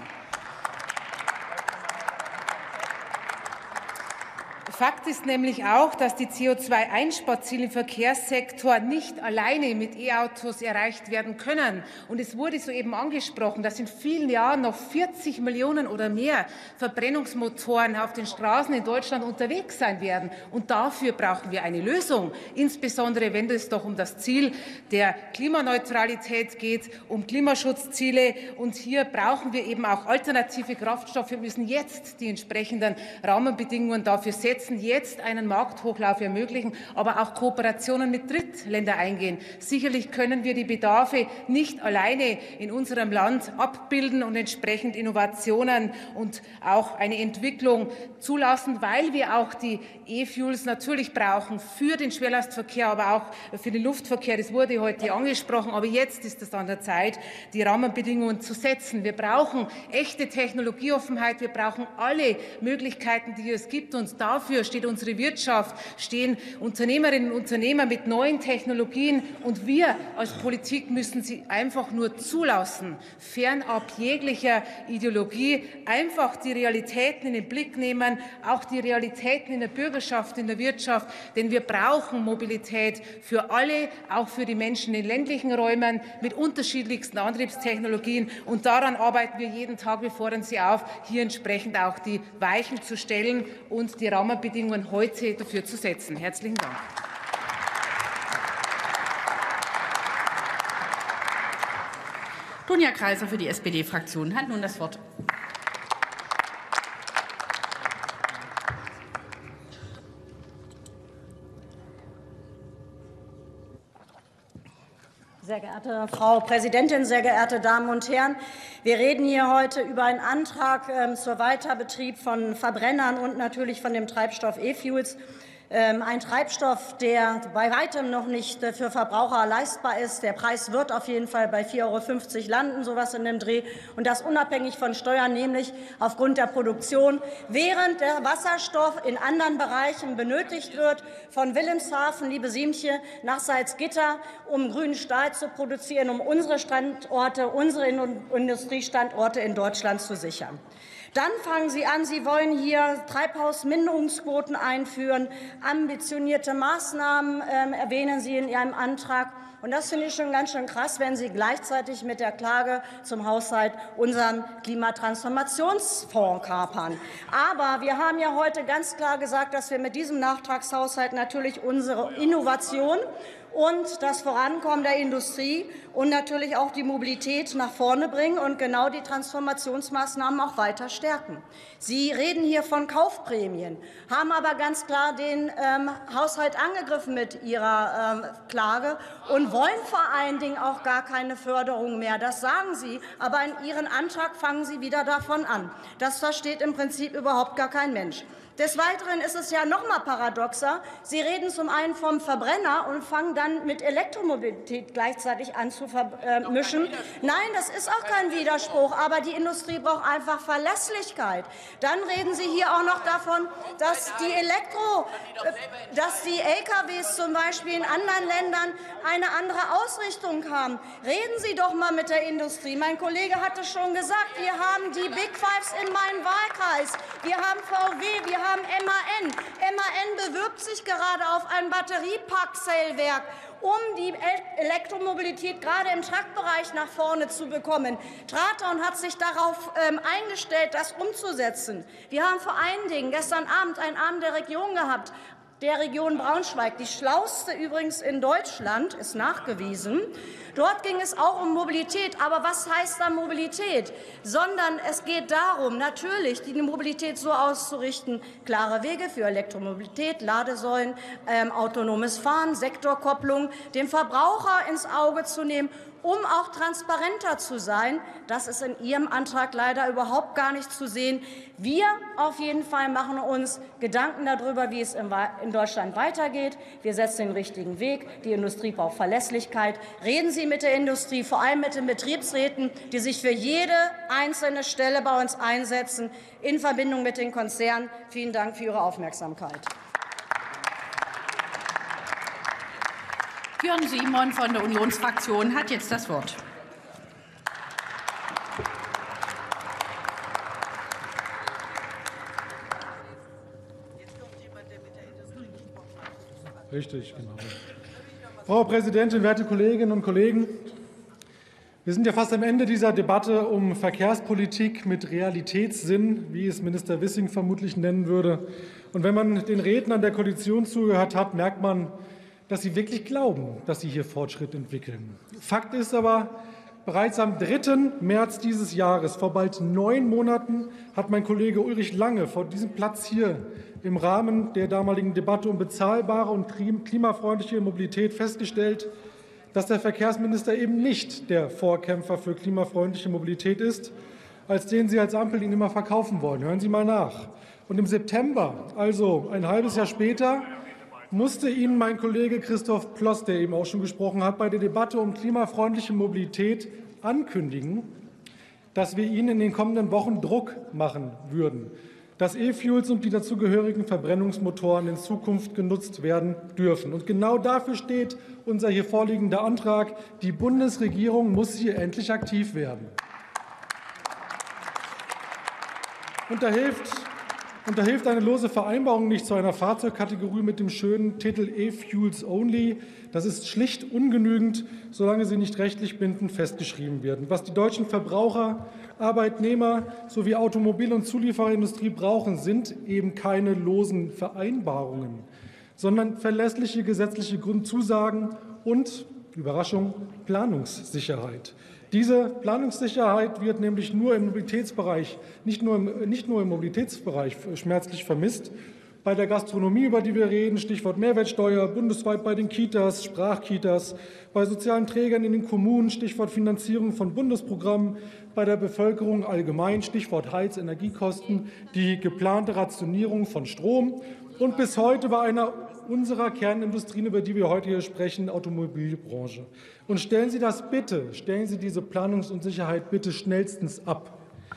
Speaker 17: Fakt ist nämlich auch, dass die CO2-Einsparziele im Verkehrssektor nicht alleine mit E-Autos erreicht werden können. Und es wurde soeben angesprochen, dass in vielen Jahren noch 40 Millionen oder mehr Verbrennungsmotoren auf den Straßen in Deutschland unterwegs sein werden. Und dafür brauchen wir eine Lösung, insbesondere wenn es doch um das Ziel der Klimaneutralität geht, um Klimaschutzziele. Und hier brauchen wir eben auch alternative Kraftstoffe. Wir müssen jetzt die entsprechenden Rahmenbedingungen dafür setzen, jetzt einen Markthochlauf ermöglichen, aber auch Kooperationen mit Drittländern eingehen. Sicherlich können wir die Bedarfe nicht alleine in unserem Land abbilden und entsprechend Innovationen und auch eine Entwicklung zulassen, weil wir auch die E-Fuels natürlich brauchen für den Schwerlastverkehr, aber auch für den Luftverkehr. Das wurde heute angesprochen, aber jetzt ist es an der Zeit, die Rahmenbedingungen zu setzen. Wir brauchen echte Technologieoffenheit, wir brauchen alle Möglichkeiten, die es gibt, und dafür Dafür steht unsere Wirtschaft, stehen Unternehmerinnen und Unternehmer mit neuen Technologien. Und wir als Politik müssen sie einfach nur zulassen, fernab jeglicher Ideologie, einfach die Realitäten in den Blick nehmen, auch die Realitäten in der Bürgerschaft, in der Wirtschaft. Denn wir brauchen Mobilität für alle, auch für die Menschen in ländlichen Räumen mit unterschiedlichsten Antriebstechnologien. Und daran arbeiten wir jeden Tag. Wir fordern Sie auf, hier entsprechend auch die Weichen zu stellen und die Rahmenbedingungen heute dafür zu setzen. Herzlichen Dank.
Speaker 12: Dunja Kreiser für die SPD-Fraktion hat nun das Wort.
Speaker 18: Sehr geehrte Frau Präsidentin, sehr geehrte Damen und Herren! Wir reden hier heute über einen Antrag zur Weiterbetrieb von Verbrennern und natürlich von dem Treibstoff E-Fuels. Ein Treibstoff, der bei weitem noch nicht für Verbraucher leistbar ist. Der Preis wird auf jeden Fall bei 4,50 € landen, sowas in dem Dreh, und das unabhängig von Steuern, nämlich aufgrund der Produktion. Während der Wasserstoff in anderen Bereichen benötigt wird, von Wilhelmshaven, liebe Siemtje, nach Salzgitter, um grünen Stahl zu produzieren, um unsere Standorte, unsere Industriestandorte in Deutschland zu sichern. Dann fangen Sie an, Sie wollen hier Treibhausminderungsquoten einführen, ambitionierte Maßnahmen erwähnen Sie in Ihrem Antrag. Und das finde ich schon ganz schön krass, wenn Sie gleichzeitig mit der Klage zum Haushalt unseren Klimatransformationsfonds kapern. Aber wir haben ja heute ganz klar gesagt, dass wir mit diesem Nachtragshaushalt natürlich unsere Innovation und das Vorankommen der Industrie und natürlich auch die Mobilität nach vorne bringen und genau die Transformationsmaßnahmen auch weiter stärken. Sie reden hier von Kaufprämien, haben aber ganz klar den Haushalt angegriffen mit Ihrer Klage und wollen vor allen Dingen auch gar keine Förderung mehr. Das sagen Sie, aber in Ihren Antrag fangen Sie wieder davon an. Das versteht im Prinzip überhaupt gar kein Mensch. Des Weiteren ist es ja noch mal paradoxer. Sie reden zum einen vom Verbrenner und fangen dann mit Elektromobilität gleichzeitig an zu vermischen. Nein, das ist auch kein Widerspruch, aber die Industrie braucht einfach Verlässlichkeit. Dann reden Sie hier auch noch davon, dass die LKWs zum Beispiel in anderen Ländern eine andere Ausrichtung haben. Reden Sie doch mal mit der Industrie. Mein Kollege hat es schon gesagt, wir haben die Big Fives in meinem Wahlkreis. Wir haben VW, wir haben MAN. MAN bewirbt sich gerade auf ein Batteriepack-Zellwerk, um die Elektromobilität gerade im Truckbereich nach vorne zu bekommen. Traton hat sich darauf eingestellt, das umzusetzen. Wir haben vor allen Dingen gestern Abend einen Abend der Region gehabt, der Region Braunschweig, die schlauste übrigens in Deutschland, ist nachgewiesen. Dort ging es auch um Mobilität. Aber was heißt da Mobilität? Sondern es geht darum, natürlich die Mobilität so auszurichten, klare Wege für Elektromobilität, Ladesäulen, autonomes Fahren, Sektorkopplung, den Verbraucher ins Auge zu nehmen, um auch transparenter zu sein. Das ist in Ihrem Antrag leider überhaupt gar nicht zu sehen. Wir auf jeden Fall machen uns Gedanken darüber, wie es in Deutschland weitergeht. Wir setzen den richtigen Weg. Die Industrie braucht Verlässlichkeit. Reden Sie mit der Industrie, vor allem mit den Betriebsräten, die sich für jede einzelne Stelle bei uns einsetzen, in Verbindung mit den Konzernen. Vielen Dank für Ihre Aufmerksamkeit.
Speaker 12: Björn Simon von der Unionsfraktion hat jetzt das Wort.
Speaker 14: Richtig, genau. Frau Präsidentin, werte Kolleginnen und Kollegen! Wir sind ja fast am Ende dieser Debatte um Verkehrspolitik mit Realitätssinn, wie es Minister Wissing vermutlich nennen würde. Und wenn man den Rednern der Koalition zugehört hat, merkt man, dass sie wirklich glauben, dass sie hier Fortschritt entwickeln. Fakt ist aber, bereits am 3. März dieses Jahres, vor bald 9 Monaten, hat mein Kollege Ulrich Lange vor diesem Platz hier im Rahmen der damaligen Debatte um bezahlbare und klimafreundliche Mobilität festgestellt, dass der Verkehrsminister eben nicht der Vorkämpfer für klimafreundliche Mobilität ist, als den Sie als Ampel ihn immer verkaufen wollen. Hören Sie mal nach. Und im September, also ein halbes Jahr später, musste Ihnen mein Kollege Christoph Ploss, der eben auch schon gesprochen hat, bei der Debatte um klimafreundliche Mobilität ankündigen, dass wir Ihnen in den kommenden Wochen Druck machen würden. dass E-Fuels und die dazugehörigen Verbrennungsmotoren in Zukunft genutzt werden dürfen. Und genau dafür steht unser hier vorliegender Antrag. Die Bundesregierung muss hier endlich aktiv werden. Und da hilft eine lose Vereinbarung nicht zu einer Fahrzeugkategorie mit dem schönen Titel E-Fuels Only. Das ist schlicht ungenügend, solange sie nicht rechtlich bindend festgeschrieben werden. Was die deutschen Verbraucher, Arbeitnehmer sowie Automobil- und Zuliefererindustrie brauchen, sind eben keine losen Vereinbarungen, sondern verlässliche gesetzliche Grundzusagen und, Überraschung, Planungssicherheit. Diese Planungssicherheit wird nämlich nur im Mobilitätsbereich, nicht nur im Mobilitätsbereich schmerzlich vermisst. Bei der Gastronomie, über die wir reden, Stichwort Mehrwertsteuer, bundesweit bei den Kitas, Sprachkitas, bei sozialen Trägern in den Kommunen, Stichwort Finanzierung von Bundesprogrammen, bei der Bevölkerung allgemein, Stichwort Heizenergiekosten, die geplante Rationierung von Strom und bis heute bei einer unserer Kernindustrien, über die wir heute hier sprechen, Automobilbranche. Und stellen Sie diese Planungsunsicherheit bitte schnellstens ab.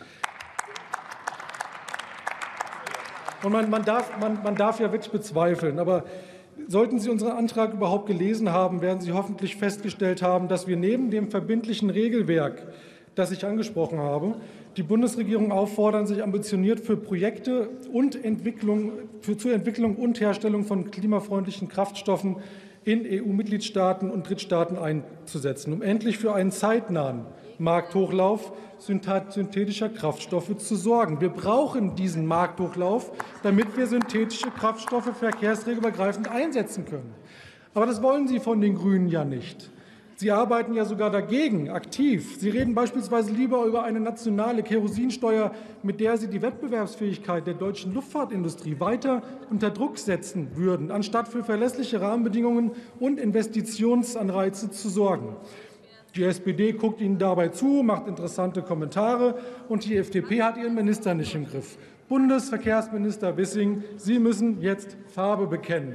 Speaker 14: Und man darf ja wirklich bezweifeln, aber sollten Sie unseren Antrag überhaupt gelesen haben, werden Sie hoffentlich festgestellt haben, dass wir neben dem verbindlichen Regelwerk, das ich angesprochen habe, die Bundesregierung auffordern, sich ambitioniert für Projekte und zur Entwicklung und Herstellung von klimafreundlichen Kraftstoffen in EU-Mitgliedstaaten und Drittstaaten einzusetzen, um endlich für einen zeitnahen Markthochlauf synthetischer Kraftstoffe zu sorgen. Wir brauchen diesen Markthochlauf, damit wir synthetische Kraftstoffe verkehrsregelübergreifend einsetzen können. Aber das wollen Sie von den Grünen ja nicht. Sie arbeiten ja sogar dagegen, aktiv. Sie reden beispielsweise lieber über eine nationale Kerosinsteuer, mit der Sie die Wettbewerbsfähigkeit der deutschen Luftfahrtindustrie weiter unter Druck setzen würden, anstatt für verlässliche Rahmenbedingungen und Investitionsanreize zu sorgen. Die SPD guckt Ihnen dabei zu, macht interessante Kommentare, und die FDP hat ihren Minister nicht im Griff. Bundesverkehrsminister Wissing, Sie müssen jetzt Farbe bekennen.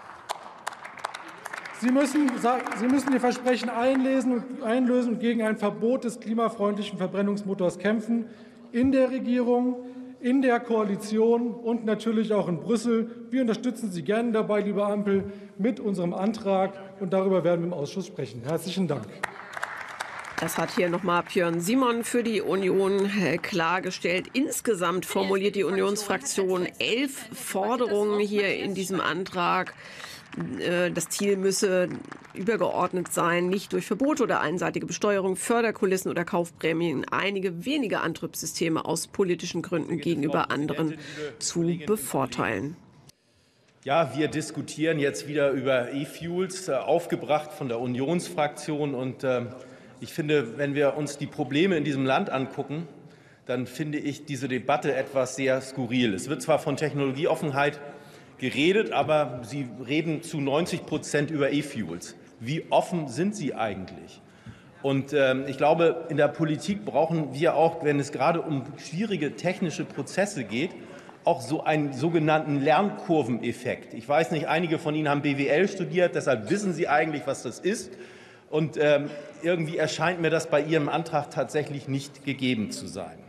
Speaker 14: Sie müssen Ihr Versprechen einlösen und gegen ein Verbot des klimafreundlichen Verbrennungsmotors kämpfen, in der Regierung, in der Koalition und natürlich auch in Brüssel. Wir unterstützen Sie gerne dabei, liebe Ampel, mit unserem Antrag, und darüber werden wir im Ausschuss sprechen. Herzlichen Dank.
Speaker 1: Das hat hier nochmal Björn Simon für die Union klargestellt. Insgesamt formuliert die Unionsfraktion 11 Forderungen hier in diesem Antrag. Das Ziel müsse übergeordnet sein, nicht durch Verbote oder einseitige Besteuerung, Förderkulissen oder Kaufprämien einige wenige Antriebssysteme aus politischen Gründen gegenüber anderen zu bevorteilen.
Speaker 19: Ja, wir diskutieren jetzt wieder über E-Fuels, aufgebracht von der Unionsfraktion. Und ich finde, wenn wir uns die Probleme in diesem Land angucken, dann finde ich diese Debatte etwas sehr skurril. Es wird zwar von Technologieoffenheit geredet, aber Sie reden zu 90% über E-Fuels. Wie offen sind Sie eigentlich? Und ich glaube, in der Politik brauchen wir auch, wenn es gerade um schwierige technische Prozesse geht, auch so einen sogenannten Lernkurveneffekt. Ich weiß nicht, einige von Ihnen haben BWL studiert, deshalb wissen Sie eigentlich, was das ist. Und irgendwie erscheint mir das bei Ihrem Antrag tatsächlich nicht gegeben zu sein.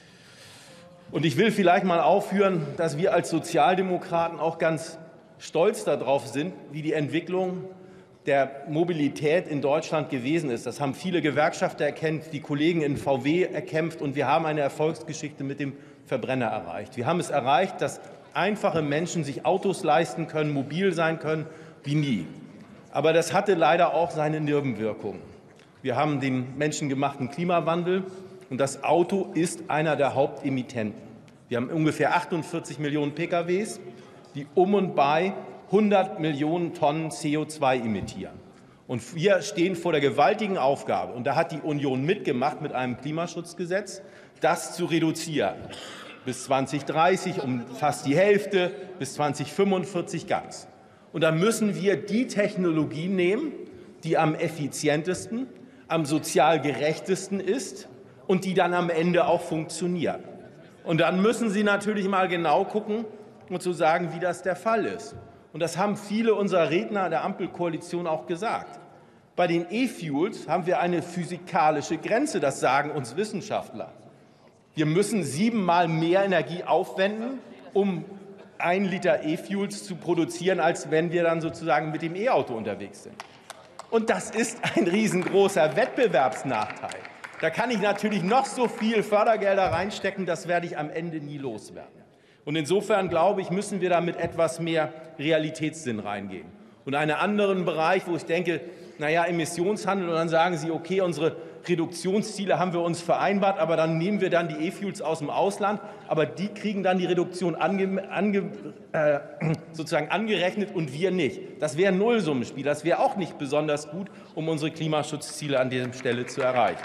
Speaker 19: Und ich will vielleicht mal aufführen, dass wir als Sozialdemokraten auch ganz stolz darauf sind, wie die Entwicklung der Mobilität in Deutschland gewesen ist. Das haben viele Gewerkschafter erkämpft, die Kollegen in VW erkämpft, und wir haben eine Erfolgsgeschichte mit dem Verbrenner erreicht. Wir haben es erreicht, dass einfache Menschen sich Autos leisten können, mobil sein können wie nie. Aber das hatte leider auch seine Nebenwirkungen. Wir haben den menschengemachten Klimawandel, und das Auto ist einer der Hauptemittenten. Wir haben ungefähr 48 Millionen PKWs, die um und bei 100 Millionen Tonnen CO2 emittieren. Und wir stehen vor der gewaltigen Aufgabe, und da hat die Union mitgemacht mit einem Klimaschutzgesetz, das zu reduzieren. Bis 2030 um fast die Hälfte, bis 2045 ganz. Und da müssen wir die Technologie nehmen, die am effizientesten, am sozial gerechtesten ist und die dann am Ende auch funktionieren. Und dann müssen Sie natürlich mal genau gucken und zu sagen, wie das der Fall ist. Und das haben viele unserer Redner der Ampelkoalition auch gesagt. Bei den E-Fuels haben wir eine physikalische Grenze, das sagen uns Wissenschaftler.
Speaker 7: Wir müssen 7-mal mehr Energie aufwenden, um 1 Liter E-Fuels zu produzieren, als wenn wir dann sozusagen mit dem E-Auto unterwegs sind. Und das ist ein riesengroßer Wettbewerbsnachteil. Da kann ich natürlich noch so viel Fördergelder reinstecken, das werde ich am Ende nie loswerden. Und insofern, glaube ich, müssen wir da mit etwas mehr Realitätssinn reingehen. Und einen anderen Bereich, wo ich denke, naja, Emissionshandel, und dann sagen Sie, okay, unsere Reduktionsziele haben wir uns vereinbart, aber dann nehmen wir dann die E-Fuels aus dem Ausland, aber die kriegen dann die Reduktion sozusagen angerechnet und wir nicht. Das wäre ein Nullsummenspiel, das wäre auch nicht besonders gut, um unsere Klimaschutzziele an dieser Stelle zu erreichen.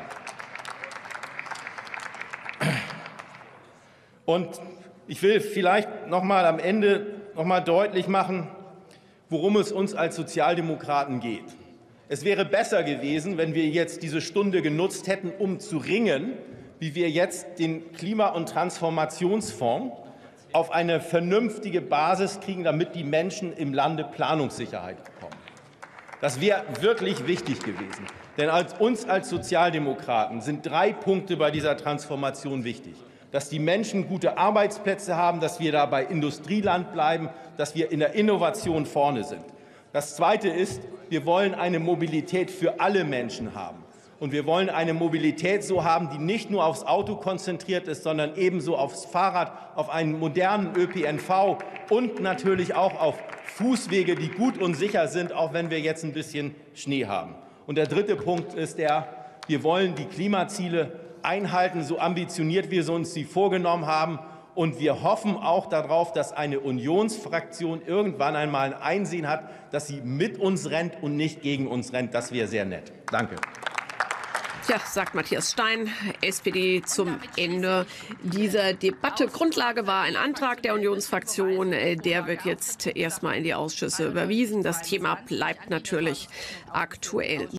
Speaker 7: Und ich will vielleicht noch mal am Ende noch mal deutlich machen, worum es uns als Sozialdemokraten geht. Es wäre besser gewesen, wenn wir jetzt diese Stunde genutzt hätten, um zu ringen, wie wir jetzt den Klima- und Transformationsfonds auf eine vernünftige Basis kriegen, damit die Menschen im Lande Planungssicherheit bekommen. Das wäre wirklich wichtig gewesen. Denn uns als Sozialdemokraten sind 3 Punkte bei dieser Transformation wichtig. Dass die Menschen gute Arbeitsplätze haben, dass wir dabei Industrieland bleiben, dass wir in der Innovation vorne sind. Das Zweite ist, wir wollen eine Mobilität für alle Menschen haben. Und wir wollen eine Mobilität so haben, die nicht nur aufs Auto konzentriert ist, sondern ebenso aufs Fahrrad, auf einen modernen ÖPNV und natürlich auch auf Fußwege, die gut und sicher sind, auch wenn wir jetzt ein bisschen Schnee haben. Und der dritte Punkt ist wir wollen die Klimaziele einhalten, so ambitioniert wir uns sie vorgenommen haben. Und wir hoffen auch darauf, dass eine Unionsfraktion irgendwann einmal ein Einsehen hat, dass sie mit uns rennt und nicht gegen uns rennt. Das wäre sehr nett. Danke.
Speaker 1: Ja, sagt Matthias Stein, SPD, zum Ende dieser Debatte. Grundlage war ein Antrag der Unionsfraktion. Der wird jetzt erstmal in die Ausschüsse überwiesen. Das Thema bleibt natürlich aktuell.